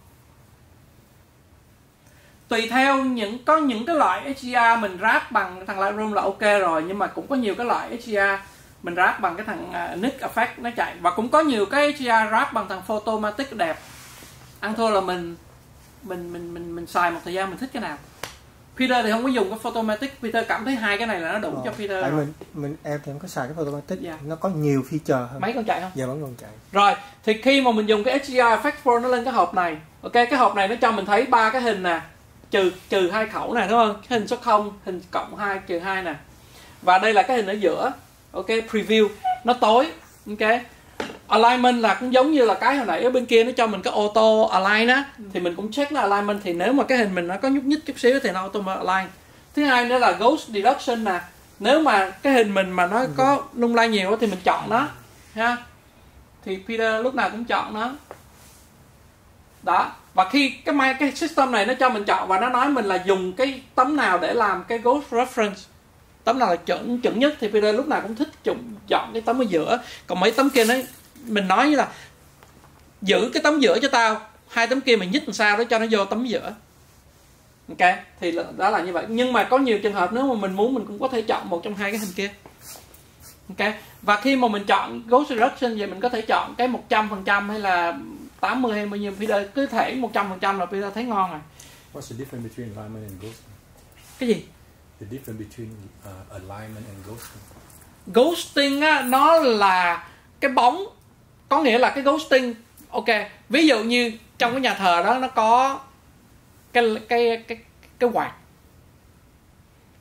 Tùy theo có những cái loại HDR mình ráp bằng thằng Lightroom là ok rồi, nhưng mà cũng có nhiều cái loại HDR mình ráp bằng cái thằng Nik Effect nó chạy, và cũng có nhiều cái HDR ráp bằng thằng Photomatic đẹp. Ăn thua là mình xài một thời gian mình thích cái nào. Peter thì không có dùng cái Photomatic, Peter cảm thấy hai cái này là nó đủ cho Peter. Tại em thì không có xài cái Photomatic, nó có nhiều feature hơn. Máy còn chạy không? Dạ vẫn còn chạy. Rồi, thì khi mà mình dùng cái HDR Effect Pro nó lên cái hộp này. Ok, cái hộp này nó cho mình thấy 3 cái hình nè, trừ 2 khẩu nè, đúng không? Cái hình số 0, hình cộng 2, trừ 2 nè. Và đây là cái hình ở giữa. Ok, preview, nó tối. Ok. Alignment là cũng giống như là cái hồi nãy ở bên kia nó cho mình cái auto align á, thì mình cũng check nó alignment, thì nếu mà cái hình mình nó có nhúc nhích chút xíu thì nó auto align. Thứ hai nữa là ghost deduction nè, nếu mà cái hình mình mà nó có lung lay nhiều thì mình chọn nó ha, thì Peter lúc nào cũng chọn nó đó. Và khi cái system này nó cho mình chọn và nó nói mình là dùng cái tấm nào để làm cái ghost reference, tấm nào là chuẩn nhất, thì Peter lúc nào cũng thích chọn cái tấm ở giữa. Còn mấy tấm kia mình nói như là giữ cái tấm giữa cho tao, 2 tấm kia mình nhích làm sao đó cho nó vô tấm giữa. Ok, thì đó là như vậy. Nhưng mà có nhiều trường hợp nếu mà mình muốn mình cũng có thể chọn một trong 2 cái hình kia. Ok, và khi mà mình chọn Ghost Reduction vậy mình có thể chọn cái 100% hay là 80 hay bao nhiêu, Peter cứ thể 100% là Peter thấy ngon rồi. What's the difference between alignment and ghosting? Cái gì? The difference between alignment and ghosting. Ghosting á, nó là cái bóng, có nghĩa là cái ghosting. Ok, ví dụ như trong cái nhà thờ đó nó có cái quạt,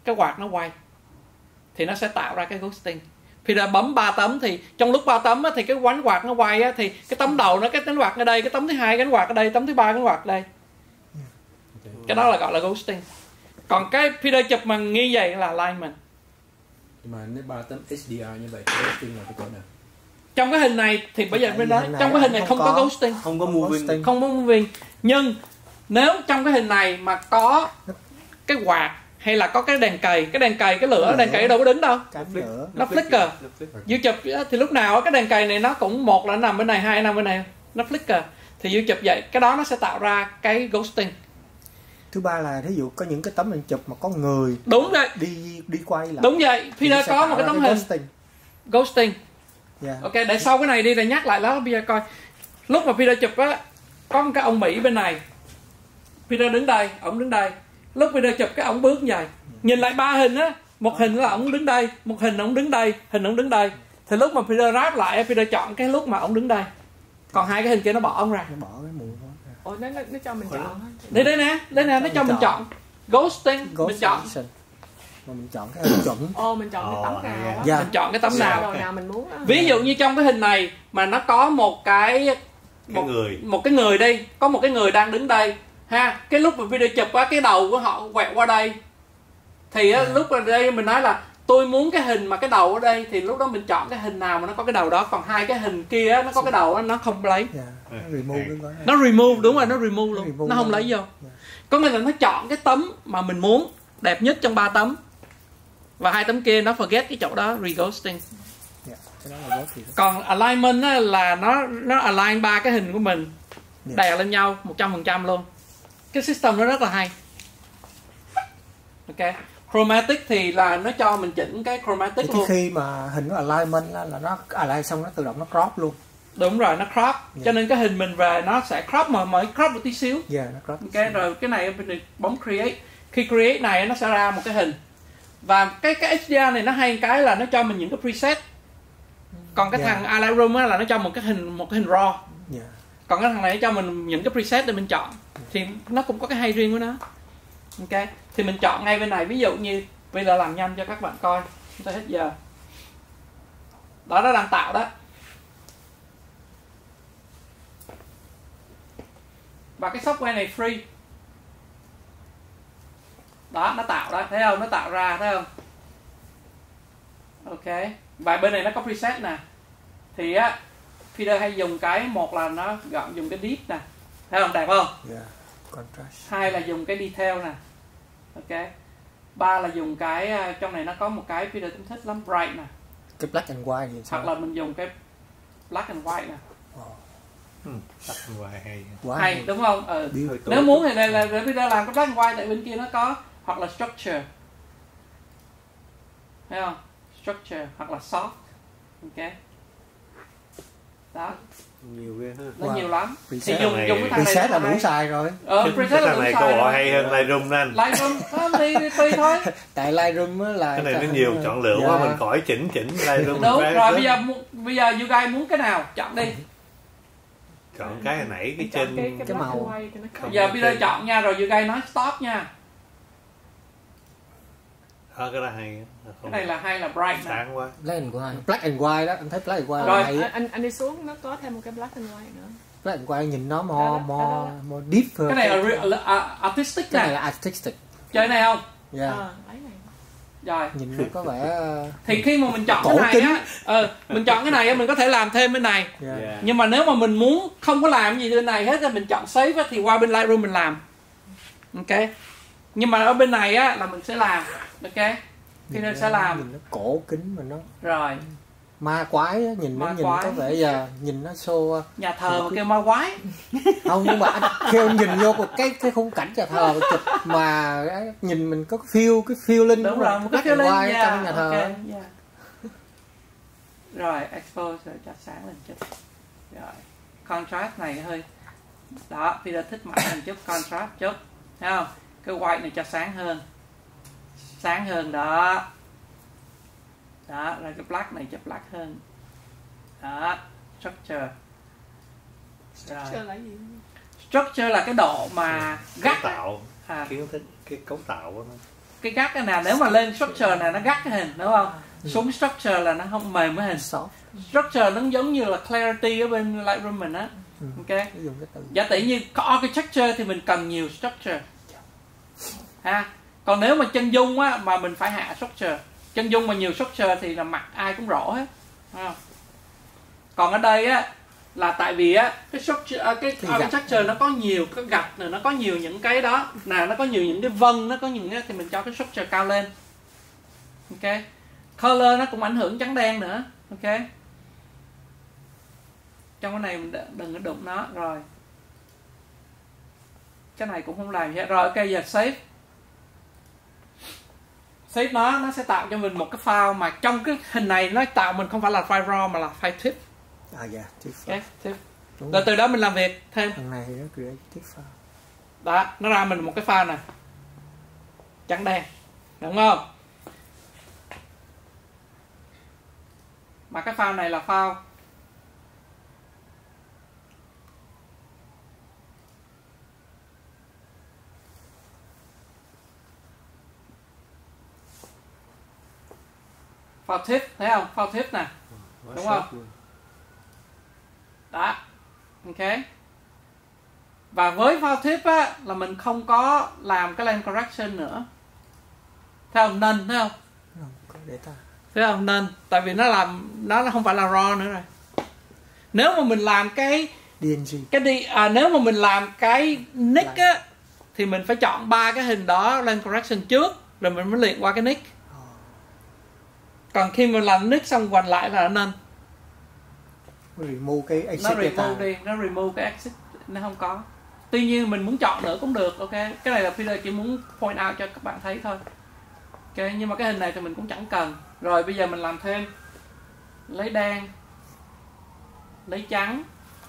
cái quạt nó quay thì nó sẽ tạo ra cái ghosting. Peter bấm 3 tấm thì trong lúc 3 tấm á, thì cái cánh quạt nó quay á, thì cái tấm đầu nó cái cánh quạt ở đây, cái tấm thứ hai cánh quạt ở đây, tấm thứ ba cánh quạt ở đây. Cái đó là gọi là ghosting. Còn cái Peter chụp mà nghi vậy là alignment. Nhưng mà nếu 3 tấm HDR như vậy thì ghosting là cái chỗ nào? Trong cái hình này thì bây giờ bên đó trong cái hình này không có ghosting, không có moving, không có moving. Nhưng nếu trong cái hình này mà có cái quạt hay là có cái đèn cầy, cái lửa, đèn cầy đâu có đứng đâu, nó flicker. Dư chụp thì lúc nào cái đèn cầy này nó cũng một là nó nằm bên này, hai nằm bên này, nó flicker. Thì dư chụp vậy, cái đó nó sẽ tạo ra cái ghosting. Thứ ba là thí dụ có những cái tấm mình chụp mà có người đúng vậy đi quay lại. Đúng vậy, Peter có một cái tấm hình ghosting. Yeah. Ok, để sau cái này đi, để nhắc lại đó Peter coi. Lúc mà Peter chụp á, có một cái ông Mỹ bên này, Peter đứng đây, ổng đứng đây. Lúc Peter chụp cái ổng bước như vậy, nhìn lại 3 hình á, một hình là ổng đứng đây, một hình ổng đứng đây, hình ổng đứng đây. Thì lúc mà Peter ráp lại, Peter chọn cái lúc mà ổng đứng đây. Còn hai cái hình kia nó bỏ ổng ra. Nó bỏ cái mùi đó. Ủa nó cho mình chọn. Đây nè, nó cho mình chọn. Ghosting, mình chọn. Mà mình chọn cái hình chuẩn. Mình chọn cái tấm nào á. Mình chọn cái tấm nào. Nào mình muốn á. Ví dụ như trong cái hình này mà nó có một cái người đi, có một cái người đang đứng đây ha. Cái lúc mà video chụp á, cái đầu của họ quẹo qua đây. Thì lúc ở đây mình nói là tôi muốn cái hình mà cái đầu ở đây, thì lúc đó mình chọn cái hình nào mà nó có cái đầu đó. Còn hai cái hình kia nó có cái đầu đó, nó không lấy. Nó remove, đúng rồi, nó remove luôn. Nó không lấy vô. Có nghĩa là nó chọn cái tấm mà mình muốn đẹp nhất trong 3 tấm. Và 2 tấm kia nó forget cái chỗ đó, re-ghosting. Còn alignment á, là nó align 3 cái hình của mình đè lên nhau 100% luôn. Cái system nó rất là hay. Ok. Chromatic thì là nó cho mình chỉnh cái chromatic luôn. Khi mà hình nó alignment là nó align xong nó tự động nó crop luôn. Đúng rồi, nó crop. Cho nên cái hình mình về nó sẽ crop mà mới crop một tí xíu. Nó crop. Ok, rồi cái này mình bấm create. Khi create này nó sẽ ra một cái hình. Và cái HDR này nó hay cái là nó cho mình những cái preset. Còn cái thằng Lightroom á là nó cho một cái hình raw. Còn cái thằng này nó cho mình những cái preset để mình chọn. Thì nó cũng có cái hay riêng của nó. Ok, thì mình chọn ngay bên này, ví dụ như bây giờ làm nhanh cho các bạn coi. Chúng ta hết giờ. Đó, nó đang tạo đó. Và cái software này free. Đó, nó tạo đó, thấy không? Nó tạo ra, thấy không? Ok. Và bên này nó có preset nè. Thì á, Peter hay dùng cái, một là nó gọn dùng cái deep nè. Thấy không? Đẹp không? Contrast. 2 là dùng cái detail nè. Ok. 3 là dùng cái, trong này nó có một cái Peter cũng thích lắm, bright nè. Cái black and white thì sao? Hoặc là mình dùng cái black and white nè. Black and white hay. Hay, đúng không? Nếu muốn thì đây là Peter làm cái black and white, tại bên kia nó có. Hoặc là structure. Thấy không? Structure hoặc là soft. Ok. Đó. Nhiều ghê ha. Nó nhiều lắm. Preset thì dùng cái thằng này preset là đủ xài rồi. Preset là đủ xài. Cái này hay hơn Lightroom nên. Lightroom đi tùy thôi. Tại Lightroom là cái này nó nhiều chọn lựa quá, mình khỏi chỉnh Lightroom. Đúng rồi, bây giờ you guys muốn cái nào chọn đi. Chọn cái hồi nãy cái trên cái màu. Giờ Peter chọn nha, rồi you guys nói stop nha. Cái đó hay. Cái này là hay là bright sáng quá. Black and white đó, anh thấy black and white rồi hay. Anh đi xuống nó có thêm một cái black and white nữa. Black and white nhìn nó more deep hơn. Cái này là artistic nè. Cái này là artistic. Chơi này không? Dạ. Rồi. Nhìn nó có vẻ thì khi mà mình chọn cái này á, mình chọn cái này á, mình có thể làm thêm bên này. Nhưng mà nếu mà mình muốn không có làm gì bên này hết thì mình chọn save á, thì qua bên Lightroom mình làm. Ok. Nhưng mà ở bên này á là mình sẽ làm. Ok. Thì nó sẽ làm. Nhìn nó cổ kính mà nó. Rồi. Ma quái á, nhìn nó nhìn có vẻ giờ nhìn nó show nhà thờ mà kêu ma quái. Không, nhưng mà khi anh nhìn vô một cái khung cảnh nhà thờ chụp mà nhìn mình có cái feeling. Đúng rồi, một cái feeling trong nhà thờ. Rồi expose rồi cho sáng lên chút. Rồi contrast này hơi đó, Peter thích mạnh hơn chút contrast chút, thấy không? Cái white này cho sáng hơn đó. Đó, rồi cái black này cho black hơn. Đó, structure. Structure là gì? Structure là cái độ mà gắt tạo. Kiến thức cái cấu tạo của nó. cái gắt cái nào, nếu mà lên structure này nó gắt cái hình đúng không, xuống structure là nó không mềm cái hình. Structure nó giống như là clarity ở bên Lightroom mình á. Ok, giả tỷ như có architecture thì mình cần nhiều structure ha. Còn nếu mà chân dung á mà mình phải hạ structure, chân dung mà nhiều structure thì là mặt ai cũng rõ hết. Còn ở đây á là tại vì á cái structure, cái architecture nó có nhiều cái gạch này, nó có nhiều những cái đó nè, nó có nhiều những cái vân, nó có những cái thì mình cho cái structure cao lên. Ok, color nó cũng ảnh hưởng trắng đen nữa. Ok, trong cái này mình đừng có đụng nó. Rồi cái này cũng không làm gì hết. Rồi ok, giờ save nó sẽ tạo cho mình một cái file mà trong cái hình này nó tạo mình không phải là file raw mà là file TIFF. TIFF. TIFF. Rồi từ đó mình làm việc thêm. Thằng này nó create TIFF file. Đó, nó ra mình một cái file này trắng đen, đúng không? Mà cái file này là file TIFF, thấy không? File TIFF nè, đúng không? Đó, ok. Và với file TIFF á là mình không có làm cái lens correction nữa. Thấy không? Nên, thấy không? Thấy không? Nên, tại vì nó không phải là raw nữa rồi. Nếu mà mình làm cái nếu mà mình làm cái nick á thì mình phải chọn 3 cái hình đó lens correction trước rồi mình mới luyện qua cái nick. Còn khi mình làm nick xong còn lại là nên remove cái exit nó remove đi, nó remove cái exit, nó không có. Tuy nhiên mình muốn chọn nữa cũng được. Ok, cái này là Peter chỉ muốn point out cho các bạn thấy thôi. Ok, nhưng mà cái hình này thì mình cũng chẳng cần. Rồi bây giờ mình làm thêm, lấy đen, lấy trắng.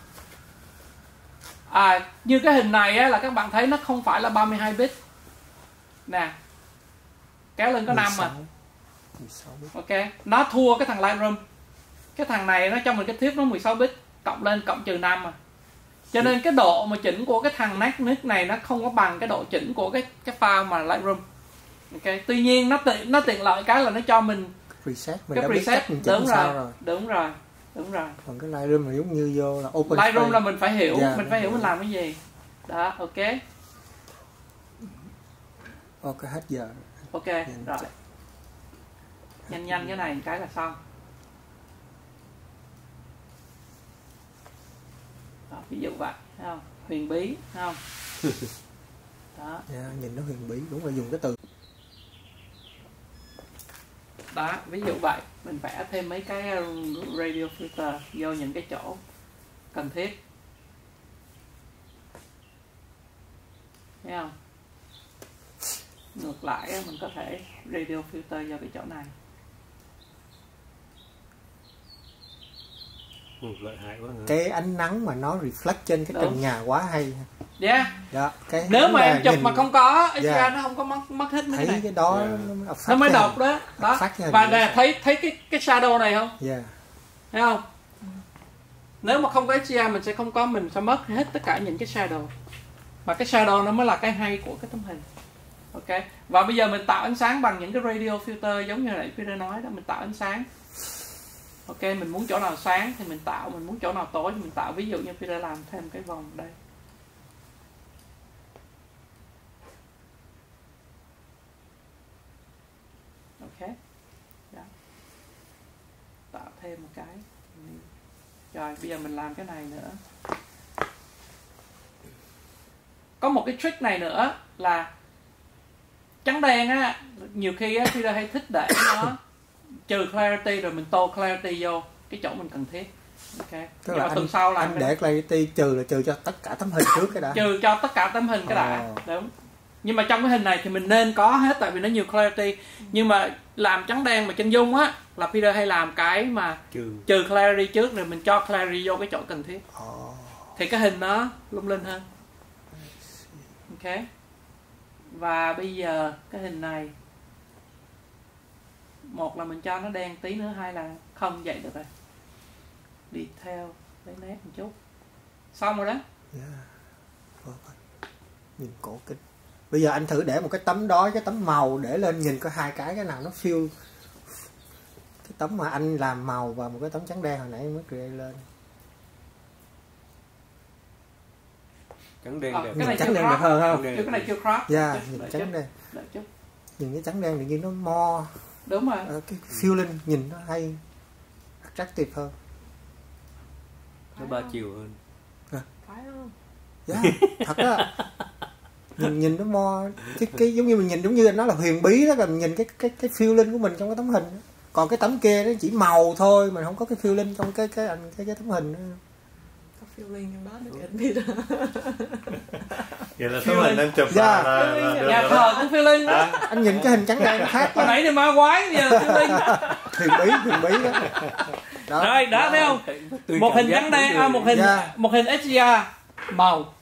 Như cái hình này á, là các bạn thấy nó không phải là 32 bit nè, kéo lên có 5 mà. Ok, nó thua cái thằng Lightroom. Cái thằng này nó cho mình cái TIFF nó 16 bit cộng lên cộng trừ 5 mà. Cho nên cái độ mà chỉnh của cái thằng nick này nó không có bằng cái độ chỉnh của cái file mà Lightroom. Ok, tuy nhiên nó tiện lợi cái là nó cho mình preset, cái preset mình đúng rồi. Đúng rồi. Còn cái Lightroom là giống như vô là open Lightroom space. là mình phải hiểu, mình phải hiểu mình làm cái gì. Đó, ok. Ok, hết giờ. Ok, rồi. Nhanh cái này cái là xong. Đó, ví dụ vậy, thấy không? Huyền bí, thấy không? Đó. Nhìn nó huyền bí, đúng là dùng cái từ. Đó, ví dụ vậy, mình vẽ thêm mấy cái radio filter vô những cái chỗ cần thiết. Thấy không? Ngược lại mình có thể radio filter vào cái chỗ này. Lợi hại quá. Cái ánh nắng mà nó reflect trên cái trần nhà quá hay. Đó, nếu mà em chụp mà không có HDR nó không có mất hết mấy cái này. Cái đó nó mới độc đó. Và nè, thấy cái shadow này không? Thấy không? Nếu mà không có HDR mình sẽ mất hết tất cả những cái shadow. Và cái shadow nó mới là cái hay của cái tấm hình. Ok. Và bây giờ mình tạo ánh sáng bằng những cái radio filter giống như nãy Peter nói đó, mình tạo ánh sáng. Ok, mình muốn chỗ nào sáng thì mình tạo, mình muốn chỗ nào tối thì mình tạo. Ví dụ như Peter làm thêm cái vòng đây. Ok. Đó. Tạo thêm một cái. Rồi, bây giờ mình làm cái này nữa. Có một cái trick này nữa là trắng đen á, nhiều khi á Peter hay thích để nó trừ clarity rồi mình tô clarity vô cái chỗ mình cần thiết. Ok. Tức là tuần sau anh để clarity trừ cho tất cả tấm hình trước cái đã. Trừ cho tất cả tấm hình cái đã. Đúng. Nhưng mà trong cái hình này thì mình nên có hết tại vì nó nhiều clarity. Nhưng mà làm trắng đen mà chân dung á là Peter hay làm cái mà trừ clarity trước rồi mình cho clarity vô cái chỗ cần thiết. Thì cái hình nó lung linh hơn. Ok. Và bây giờ cái hình này, một là mình cho nó đen tí nữa, hai là không vậy được rồi. Detail lấy nét một chút. Xong rồi đó. Nhìn cổ kính. Bây giờ anh thử để một cái tấm đó, cái tấm màu để lên nhìn có hai cái nào nó feel. Cái tấm mà anh làm màu và một cái tấm trắng đen hồi nãy mới create lên. Trắng đen đẹp. Cái này trắng đen đẹp hơn không? Cái này chưa crop. Dạ, nhìn trắng đen. Nhìn cái trắng đen tự nhiên nó more. Đúng rồi. Cái feeling nhìn nó hay, attractive hơn. Nó 3 chiều hơn. Phải không? Dạ, thật đó. Nhìn nó more cái giống như mình nhìn giống như anh nói là huyền bí đó, mình nhìn cái feeling của mình trong cái tấm hình đó. Còn cái tấm kia nó chỉ màu thôi, mình không có cái feeling trong cái tấm hình đó. Có feeling trong đó được anh biết. Vậy là tấm hình anh chụp dạ. Nhà thờ cũng feeling đó. Anh nhìn cái hình trắng đen khác. Hồi nãy thì ma quái, giờ feeling. Huyền bí đó. Rồi, đó thấy không? Một hình trắng đen, một hình HDR màu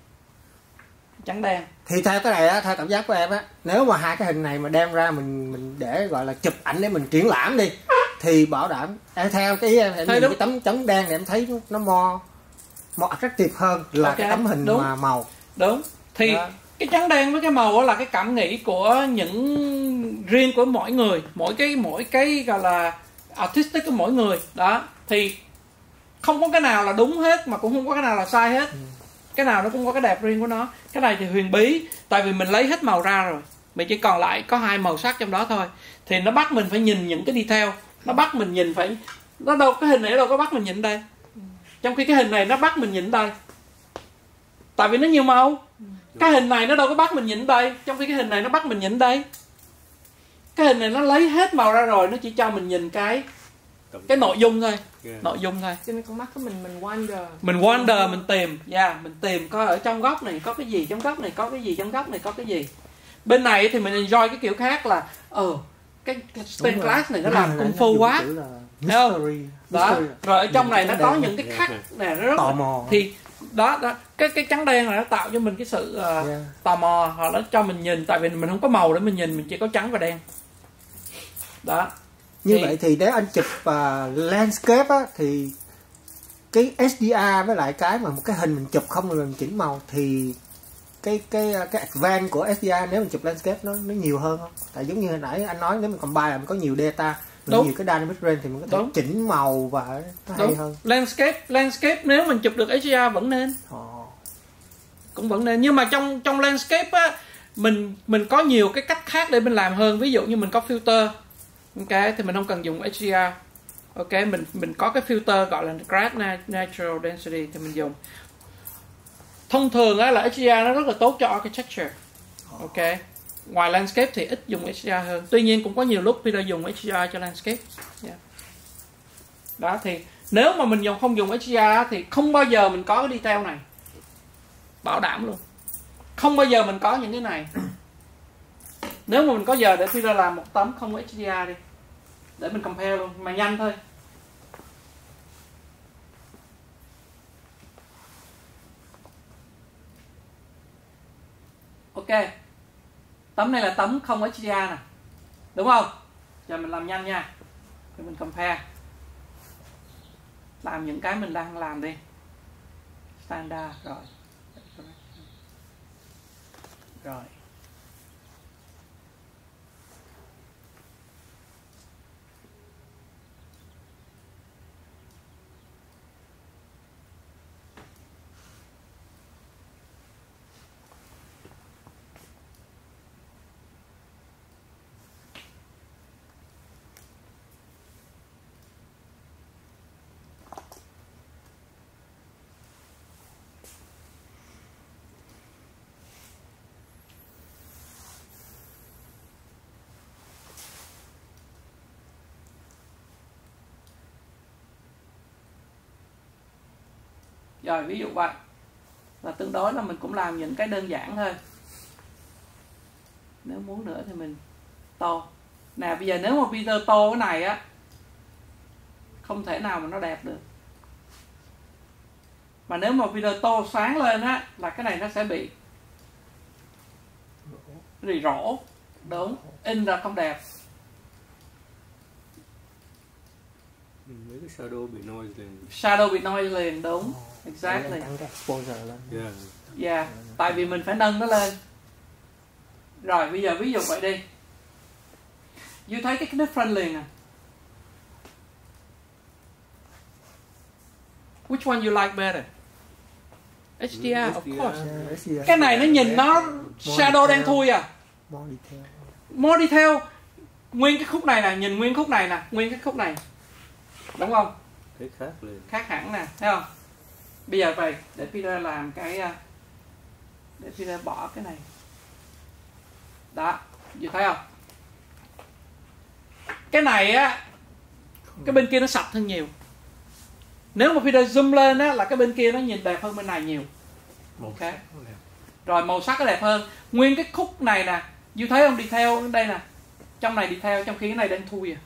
trắng đen. Thì theo cái này á, theo cảm giác của em á, nếu mà hai cái hình này mà đem ra mình để gọi là chụp ảnh để mình triển lãm đi, thì bảo đảm theo cái ý em nhìn cái tấm trắng đen này em thấy nó more attractive hơn là cái tấm hình mà màu. Đúng. Thì đó. Cái trắng đen với cái màu là cái cảm nghĩ của những riêng của mỗi người, mỗi cái gọi là artistic của mỗi người đó. Thì không có cái nào là đúng hết mà cũng không có cái nào là sai hết. Cái nào nó cũng có cái đẹp riêng của nó. Cái này thì huyền bí, tại vì mình lấy hết màu ra rồi, mình chỉ còn lại có 2 màu sắc trong đó thôi. Thì nó bắt mình phải nhìn những cái detail, nó bắt mình nhìn phải, nó đâu, cái hình này đâu có bắt mình nhìn đây, trong khi cái hình này nó bắt mình nhìn đây, tại vì nó nhiều màu. Cái hình này nó đâu có bắt mình nhìn đây, trong khi cái hình này nó bắt mình nhìn đây. Cái hình này nó lấy hết màu ra rồi, nó chỉ cho mình nhìn cái nội dung thôi. Nội dung thôi. Cho nên con mắt của mình wonder. Mình wonder, mình tìm, mình tìm coi ở trong góc này có cái gì, trong góc này có cái gì, trong góc này có cái gì. Bên này thì mình enjoy cái kiểu khác là cái stained glass này nó làm công phu quá. Thấy không? Đó. Rồi ở trong này nó có những cái khắc này, nó rất tò mò. Thì đó, cái trắng đen này nó tạo cho mình cái sự tò mò, hoặc nó cho mình nhìn, tại vì mình không có màu để mình nhìn, mình chỉ có trắng và đen. Đó. Như vậy thì nếu anh chụp landscape á, thì cái SDR với lại cái mà một cái hình mình chụp không rồi mình chỉnh màu thì cái advance của SDR nếu mình chụp landscape nó nhiều hơn không? Tại giống như hồi nãy anh nói nếu mình combine là mình có nhiều data, nhiều cái dynamic range thì mình có thể chỉnh màu và nó hay hơn. Landscape nếu mình chụp được HDR vẫn nên. Cũng vẫn nên, nhưng mà trong landscape á, mình có nhiều cái cách khác để mình làm hơn. Ví dụ như mình có filter, ok, thì mình không cần dùng HDR. Ok, mình có cái filter gọi là Grad Natural Density thì mình dùng. Thông thường á, là HDR nó rất là tốt cho architecture. Ok, ngoài landscape thì ít dùng HDR hơn. Tuy nhiên cũng có nhiều lúc Peter dùng HDR cho landscape. Đó, thì nếu mà mình không dùng HDR thì không bao giờ mình có cái detail này, bảo đảm luôn. Không bao giờ mình có những cái này. Nếu mà mình có giờ để Peter làm một tấm không có HDR đi, để mình compare luôn, mà nhanh thôi. Ok, tấm này là tấm không HDR nè, đúng không? Giờ mình làm nhanh nha, để mình compare, làm những cái mình đang làm đi. Standard rồi. Rồi. Rồi, ví dụ vậy là tương đối là mình cũng làm những cái đơn giản thôi. Nếu muốn nữa thì mình to. Nè, bây giờ nếu mà Peter to cái này á, không thể nào mà nó đẹp được. Mà nếu mà Peter to sáng lên á, là cái này nó sẽ bị rỗ. Đúng, in ra không đẹp. Mấy cái shadow bị noise liền. Shadow bị noise liền, đúng. Exactly. Tăng cái exposure lên. Yeah, tại vì mình phải nâng nó lên. Rồi bây giờ ví dụ vậy đi. You thấy cái difference liền nè. Which one you like better? HDR, of course. Cái này nó nhìn nó shadow đen thui à. More detail. Nguyên cái khúc này nè, nhìn nguyên khúc này nè, nguyên cái khúc này. Đúng không? Cái khác liền. Khác hẳn nè, thấy không? Bây giờ vậy, để Peter làm cái, để Peter bỏ cái này. Đó, vừa thấy không? Cái này á, cái bên kia nó sạch hơn nhiều. Nếu mà Peter zoom lên á, là cái bên kia nó nhìn đẹp hơn bên này nhiều. Ok. Rồi màu sắc nó đẹp hơn. Nguyên cái khúc này nè, you thấy không? Detail đây nè. Trong này detail, trong khi cái này đang thui à.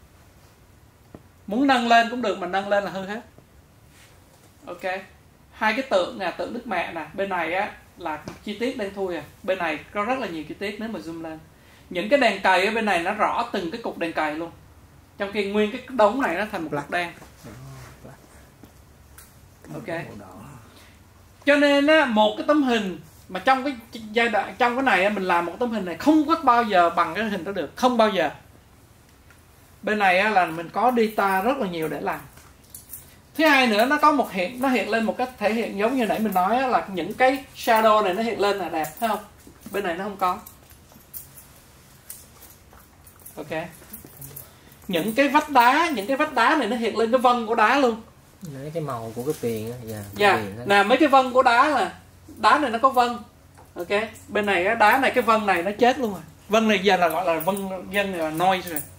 Muốn nâng lên cũng được, mà nâng lên là hư hết. Ok. Hai cái tượng nè, tượng Đức Mẹ nè, bên này á là chi tiết đen thui à, bên này có rất là nhiều chi tiết nếu mà zoom lên. Những cái đèn cầy ở bên này nó rõ từng cái cục đèn cầy luôn, trong khi nguyên cái đống này nó thành một cục đen. Ok. Cho nên á, một cái tấm hình mà trong cái giai đoạn, trong cái này á, mình làm một tấm hình này không có bao giờ bằng cái hình đó được, không bao giờ. Bên này á, là mình có data rất là nhiều để làm. Thứ hai nữa, nó có một hiện, nó hiện lên một cách thể hiện giống như nãy mình nói á, là những cái shadow này nó hiện lên là đẹp, thấy không? Bên này nó không có. Ok. Những cái vách đá này nó hiện lên cái vân của đá luôn. Cái màu của cái viền á. Dạ. Nè, mấy cái vân của đá là đá này nó có vân. Ok. Bên này á, đá này cái vân này nó chết luôn rồi. Vân này giờ là gọi là vân là noise rồi.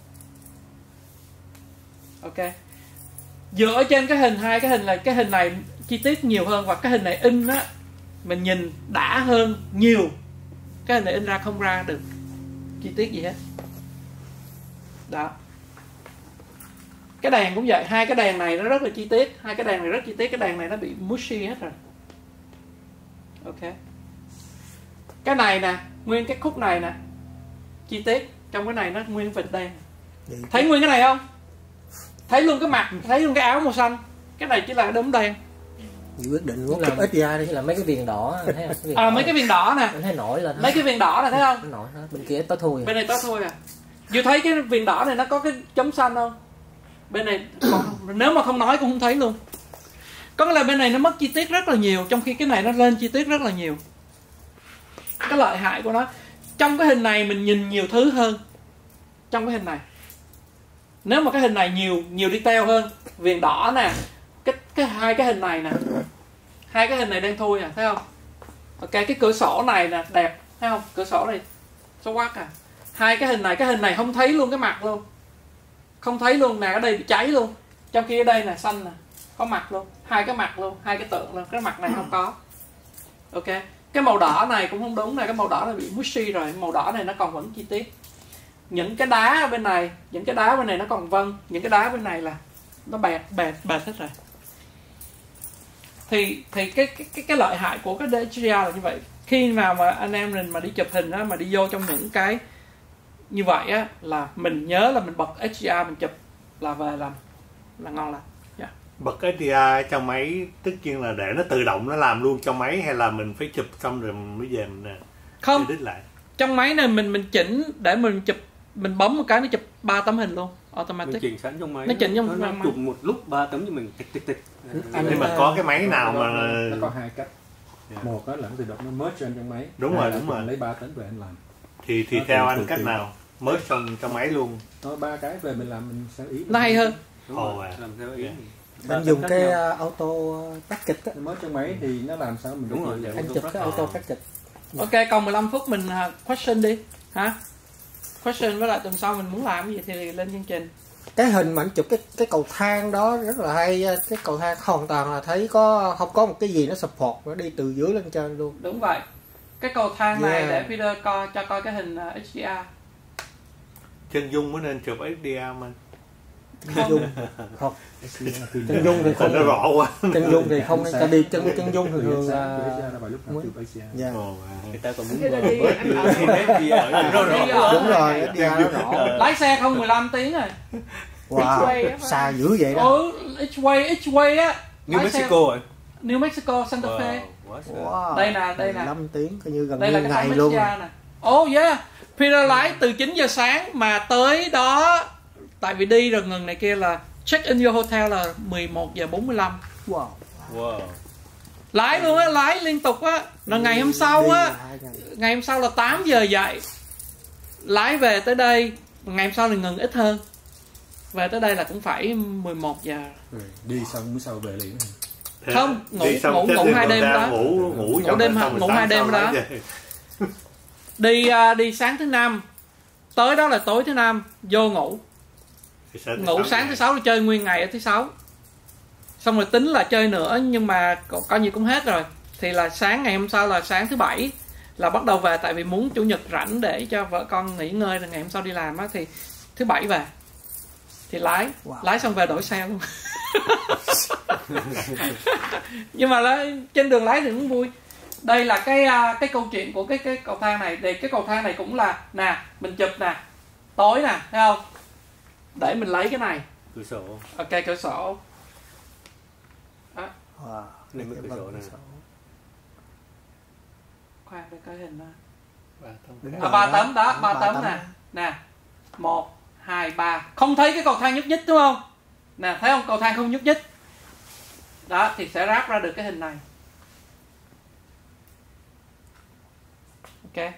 Ok. Dựa trên cái hình, hai cái hình là cái hình này chi tiết nhiều hơn, và cái hình này in á mình nhìn đã hơn nhiều. Cái hình này in ra không ra được chi tiết gì hết. Đó. Cái đèn cũng vậy, hai cái đèn này nó rất là chi tiết, hai cái đèn này rất chi tiết, cái đèn này nó bị mushy hết rồi. Ok. Cái này nè, nguyên cái khúc này nè, chi tiết trong cái này nó nguyên vệt đen. Thấy nguyên cái này không? Thấy luôn cái mặt, thấy luôn cái áo màu xanh. Cái này chỉ là cái đốm đen. Quyết định muốn làm ít ra đi, là mấy cái viền đỏ, thấy không? Mấy cái viền đỏ nè. Mình thấy nổi lên. Mấy cái viền đỏ này thấy không? Nó nổi hết. Bên kia tối thui. Bên này tối thui à. Dù thấy cái viền đỏ này nó có cái chấm xanh không? Bên này nếu mà không nói cũng không thấy luôn. Có nghĩa là bên này nó mất chi tiết rất là nhiều, trong khi cái này nó lên chi tiết rất là nhiều. Cái lợi hại của nó, trong cái hình này mình nhìn nhiều thứ hơn. Trong cái hình này, nếu mà cái hình này nhiều detail hơn, viền đỏ nè, cái hai cái hình này nè, hai cái hình này đang thui à, thấy không? Ok, cái cửa sổ này nè đẹp, thấy không? Cửa sổ này xấu quắc à. Hai cái hình này không thấy luôn cái mặt luôn, không thấy luôn nè, ở đây bị cháy luôn, trong khi ở đây nè xanh nè, có mặt luôn, hai cái mặt luôn, hai cái tượng luôn, cái mặt này không có. Ok, cái màu đỏ này cũng không đúng nè, cái màu đỏ này bị mushy rồi, màu đỏ này nó còn vẫn chi tiết. Những cái đá ở bên này, những cái đá bên này nó còn vân, những cái đá bên này là nó bệt hết rồi. Thì cái lợi hại của cái HDR là như vậy. Khi nào mà anh em mình mà đi chụp hình á, mà đi vô trong những cái như vậy á, là mình nhớ là mình bật HDR mình chụp là về là ngon lành. Yeah. Bật HDR trong máy tất nhiên là để nó tự động nó làm luôn trong máy, hay là mình phải chụp xong rồi mới về mình không edit lại? Trong máy này mình chỉnh để mình chụp, mình bấm một cái nó chụp 3 tấm hình luôn, automatic. Mình chỉnh sẵn trong máy. Nó chỉnh trong nó chụp một lúc 3 tấm cho mình tịch. Nhưng mà có cái máy nào mà nó có hai cách. Một là tự động nó merge trong máy. Đúng rồi. Lấy 3 tấm về anh làm. Thì theo anh cách nào merge trong máy luôn? Nó 3 cái về mình làm, mình sẽ ý. Nó hay hơn. Làm theo ý. Anh dùng cái auto package á, merge trong máy thì nó làm sao mình đúng rồi. anh chụp cái auto package. Ok, còn 15 phút mình question đi hả? Question với lại tuần sau mình muốn làm cái gì thì lên chương trình. Cái hình mà anh chụp cái cầu thang đó rất là hay. Cái cầu thang hoàn toàn là thấy không có một cái gì nó support, nó đi từ dưới lên trên luôn. Đúng vậy. Cái cầu thang này để Peter cho coi cái hình HDR. Chân dung mới nên chụp HDR mà. Chân dung không. Chân dung thì không, nó rõ quá. Chân dung thì không nên ta đi chân dung thường là người ta còn muốn đúng rồi, HDR nó rõ. Lái xe không 15 tiếng rồi. Wow, xa dữ vậy đó. H-Way á. New Mexico rồi. New Mexico, Santa Fe. Wow. Đây nè. 5 tiếng coi như gần đây như là ngày cái luôn. Oh yeah, Peter lái từ 9 giờ sáng mà tới đó, tại vì đi rồi ngừng này kia là check in your hotel là 11 giờ 45. Wow. Lái luôn á, lái liên tục á. Là ngày hôm sau á, ngày hôm sau là 8 giờ dậy, lái về tới đây. Ngày hôm sau thì ngừng ít hơn, về tới đây là cũng phải 11 giờ. Đi xong sau về liền. Không, ngủ 2 đêm đó. Ngủ 2 đêm đó. Đi sáng thứ Năm, tới đó là tối thứ Năm, vô ngủ sáng thứ Sáu, chơi nguyên ngày ở thứ Sáu, xong rồi tính là chơi nữa, nhưng mà coi như cũng hết rồi. Thì là sáng ngày hôm sau là sáng thứ Bảy là bắt đầu về, tại vì muốn Chủ nhật rảnh để cho vợ con nghỉ ngơi rồi ngày hôm sau đi làm á, thì thứ Bảy về thì lái xong về đổi xe luôn. Nhưng mà trên đường lái thì cũng vui. Đây là cái câu chuyện của cái cầu thang này. Thì cái cầu thang này cũng là nè, mình chụp nè, tối nè, thấy không? Để mình lấy cái này. Cửa sổ. Ok, cửa sổ. Đó. Wow, đây mới cửa sổ nè. Khoan để coi hình đó. 3 tấm đó, 3 tấm nè. Nè. 1 2 3. Không thấy cái cầu thang nhúc nhích đúng không? Nè, thấy không? Cầu thang không nhúc nhích. Đó, thì sẽ ráp ra được cái hình này. Ok.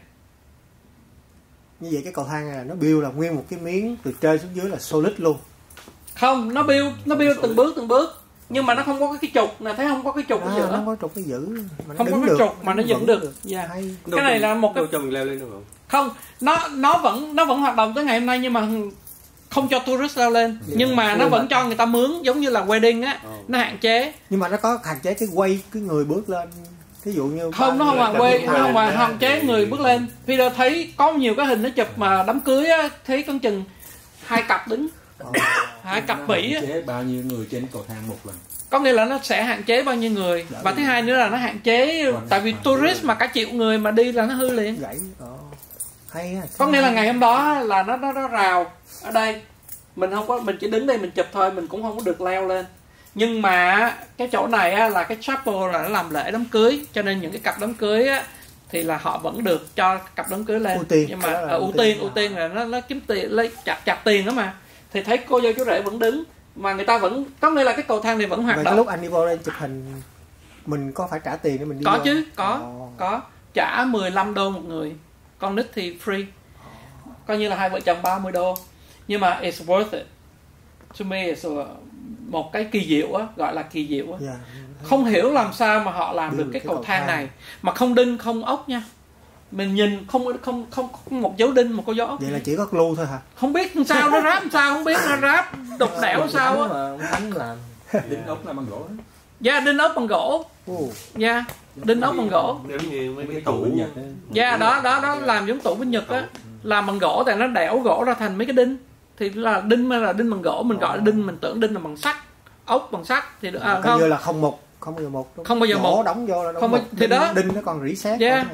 Như vậy cái cầu thang này nó build là nguyên một cái miếng từ trên xuống dưới là solid luôn. Không, nó build từng bước. Nhưng mà nó không có cái trục nè, thấy không có cái trục ở giữa. Không có trục cái giữ. Mà không có cái trục mà nó dựng được. Yeah. Cái này là một cái cho mình leo lên được không? Nó vẫn hoạt động tới ngày hôm nay, nhưng mà không cho tourist leo lên. Nhưng mà nó vẫn cho người ta mướn, giống như là wedding á. Nó hạn chế. Nhưng mà nó có hạn chế cái quay cái người bước lên. Ví dụ như không, nó không mà hạn chế người bước lên. Peter thấy có nhiều cái hình nó chụp mà đám cưới á, thấy con chừng 2 cặp đứng. 2 cặp Mỹ á. Hạn chế bao nhiêu người trên cầu thang một lần. Có nghĩa là nó sẽ hạn chế bao nhiêu người. Và thứ hai nữa là nó hạn chế, tại vì tourist mà cả triệu người mà đi là nó hư liền. Gãy. Hay á. Có nghĩa là ngày hôm đó là nó rào ở đây. Mình chỉ đứng đây mình chụp thôi, mình cũng không có được leo lên. Nhưng mà cái chỗ này á, là cái chapel là nó làm lễ đám cưới, cho nên những cái cặp đám cưới á, thì là họ vẫn được cho cặp đám cưới lên. Nhưng mà ưu tiên là nó kiếm tiền, lấy chặt tiền đó mà. Thì thấy cô dâu chú rể vẫn đứng, mà người ta vẫn, có nghĩa là cái cầu thang này vẫn hoạt động. Cái lúc anh đi vô đây chụp hình mình có phải trả tiền để mình đi có vô? Chứ, có trả 15 đô một người, con nít thì free, coi như là hai vợ chồng 30 đô. Nhưng mà it's worth it to me. It's một cái kỳ diệu á, gọi là kỳ diệu á. Yeah. Không hiểu làm sao mà họ làm được cái cầu thang này mà không đinh không ốc nha. Mình nhìn không một dấu đinh, một cái dấu ốc. Vậy là chỉ có glue thôi hả? Không biết làm sao nó ráp, không biết nó ráp đục đẽo sao á. Thánh làm đinh ốc là bằng gỗ. Dạ, đinh ốc bằng gỗ. Dạ, đinh ốc bằng gỗ. Giống như mấy cái tủ bên Nhật. Dạ, đó làm giống tủ bên Nhật á, làm bằng gỗ, tại nó đẽo gỗ ra thành mấy cái đinh. Thì là đinh bằng gỗ, mình gọi là đinh, mình tưởng đinh là bằng sắt, ốc bằng sắt thì được không? Như là không bao giờ một đóng vô là không bao, thì đó đinh nó còn reset. Yeah.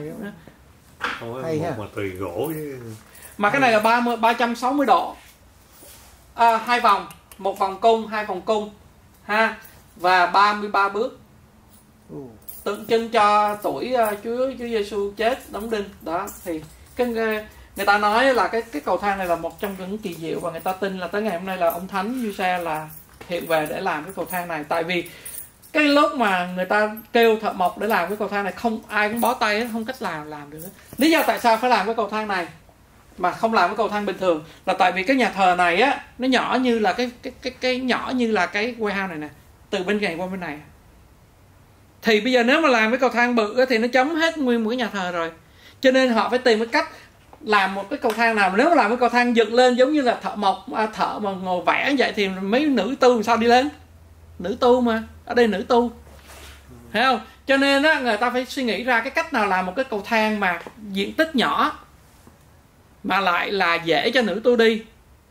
Hay ha. Mà tùy gỗ chứ. Mà cái này là 360 độ. 2 vòng, 1 vòng cung, 2 vòng cung ha, và 33 bước. Tượng trưng cho tuổi Chúa Giêsu chết đóng đinh. Đó thì người ta nói là cái cầu thang này là một trong những kỳ diệu, và người ta tin là tới ngày hôm nay là ông Thánh Giuse là hiện về để làm cái cầu thang này. Tại vì cái lúc mà người ta kêu thợ mộc để làm cái cầu thang này, không ai cũng bó tay, không cách làm được. Lý do tại sao phải làm cái cầu thang này mà không làm cái cầu thang bình thường là tại vì cái nhà thờ này á, nó nhỏ như là cái nhỏ như là cái warehouse này nè, từ bên này qua bên này. Thì bây giờ nếu mà làm cái cầu thang bự thì nó chấm hết nguyên một cái nhà thờ rồi. Cho nên họ phải tìm cái cách làm một cái cầu thang nào. Nếu mà làm cái cầu thang dựng lên giống như là thợ mà ngồi vẽ vậy thì mấy nữ tu làm sao đi lên? Nữ tu mà, ở đây nữ tu, thấy không? Cho nên á, người ta phải suy nghĩ ra cái cách nào làm một cái cầu thang mà diện tích nhỏ mà lại là dễ cho nữ tu đi,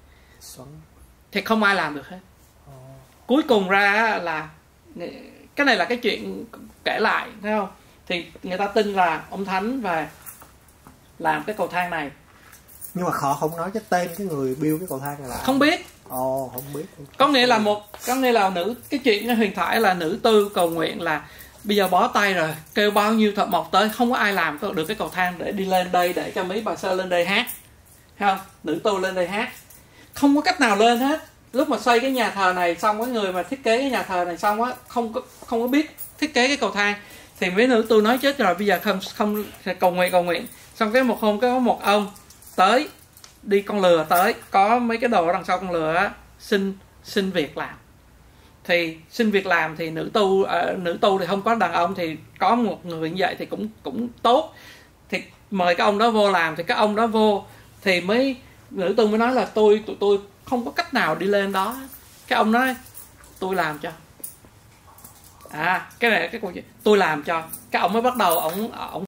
thì không ai làm được hết. Cuối cùng ra là cái này là cái chuyện kể lại, thấy không? Thì người ta tin là ông Thánh và làm cái cầu thang này. Nhưng mà họ không nói cái tên cái người build cái cầu thang này là không biết. Không biết. Có nghĩa là nữ, cái chuyện huyền thoại là nữ tư cầu nguyện là bây giờ bó tay rồi, kêu bao nhiêu thợ mộc tới, không có ai làm được cái cầu thang để đi lên đây để cho mấy bà sơ lên đây hát, thấy không? Nữ tu lên đây hát, không có cách nào lên hết. Lúc mà xây cái nhà thờ này xong, cái người mà thiết kế cái nhà thờ này xong á, không có biết thiết kế cái cầu thang, thì mấy nữ tu nói chết rồi, bây giờ không cầu nguyện. Xong cái một hôm có một ông tới, đi con lừa tới, có mấy cái đồ đằng sau con lừa á, xin việc làm. Thì xin việc làm thì nữ tu thì không có đàn ông, thì có một người như vậy thì cũng tốt, thì mời cái ông đó vô làm. Thì cái ông đó vô thì nữ tu mới nói là tôi không có cách nào đi lên đó. Cái ông nói tôi làm cho. Cái này cái câu chuyện tôi làm cho. Cái ông mới bắt đầu ông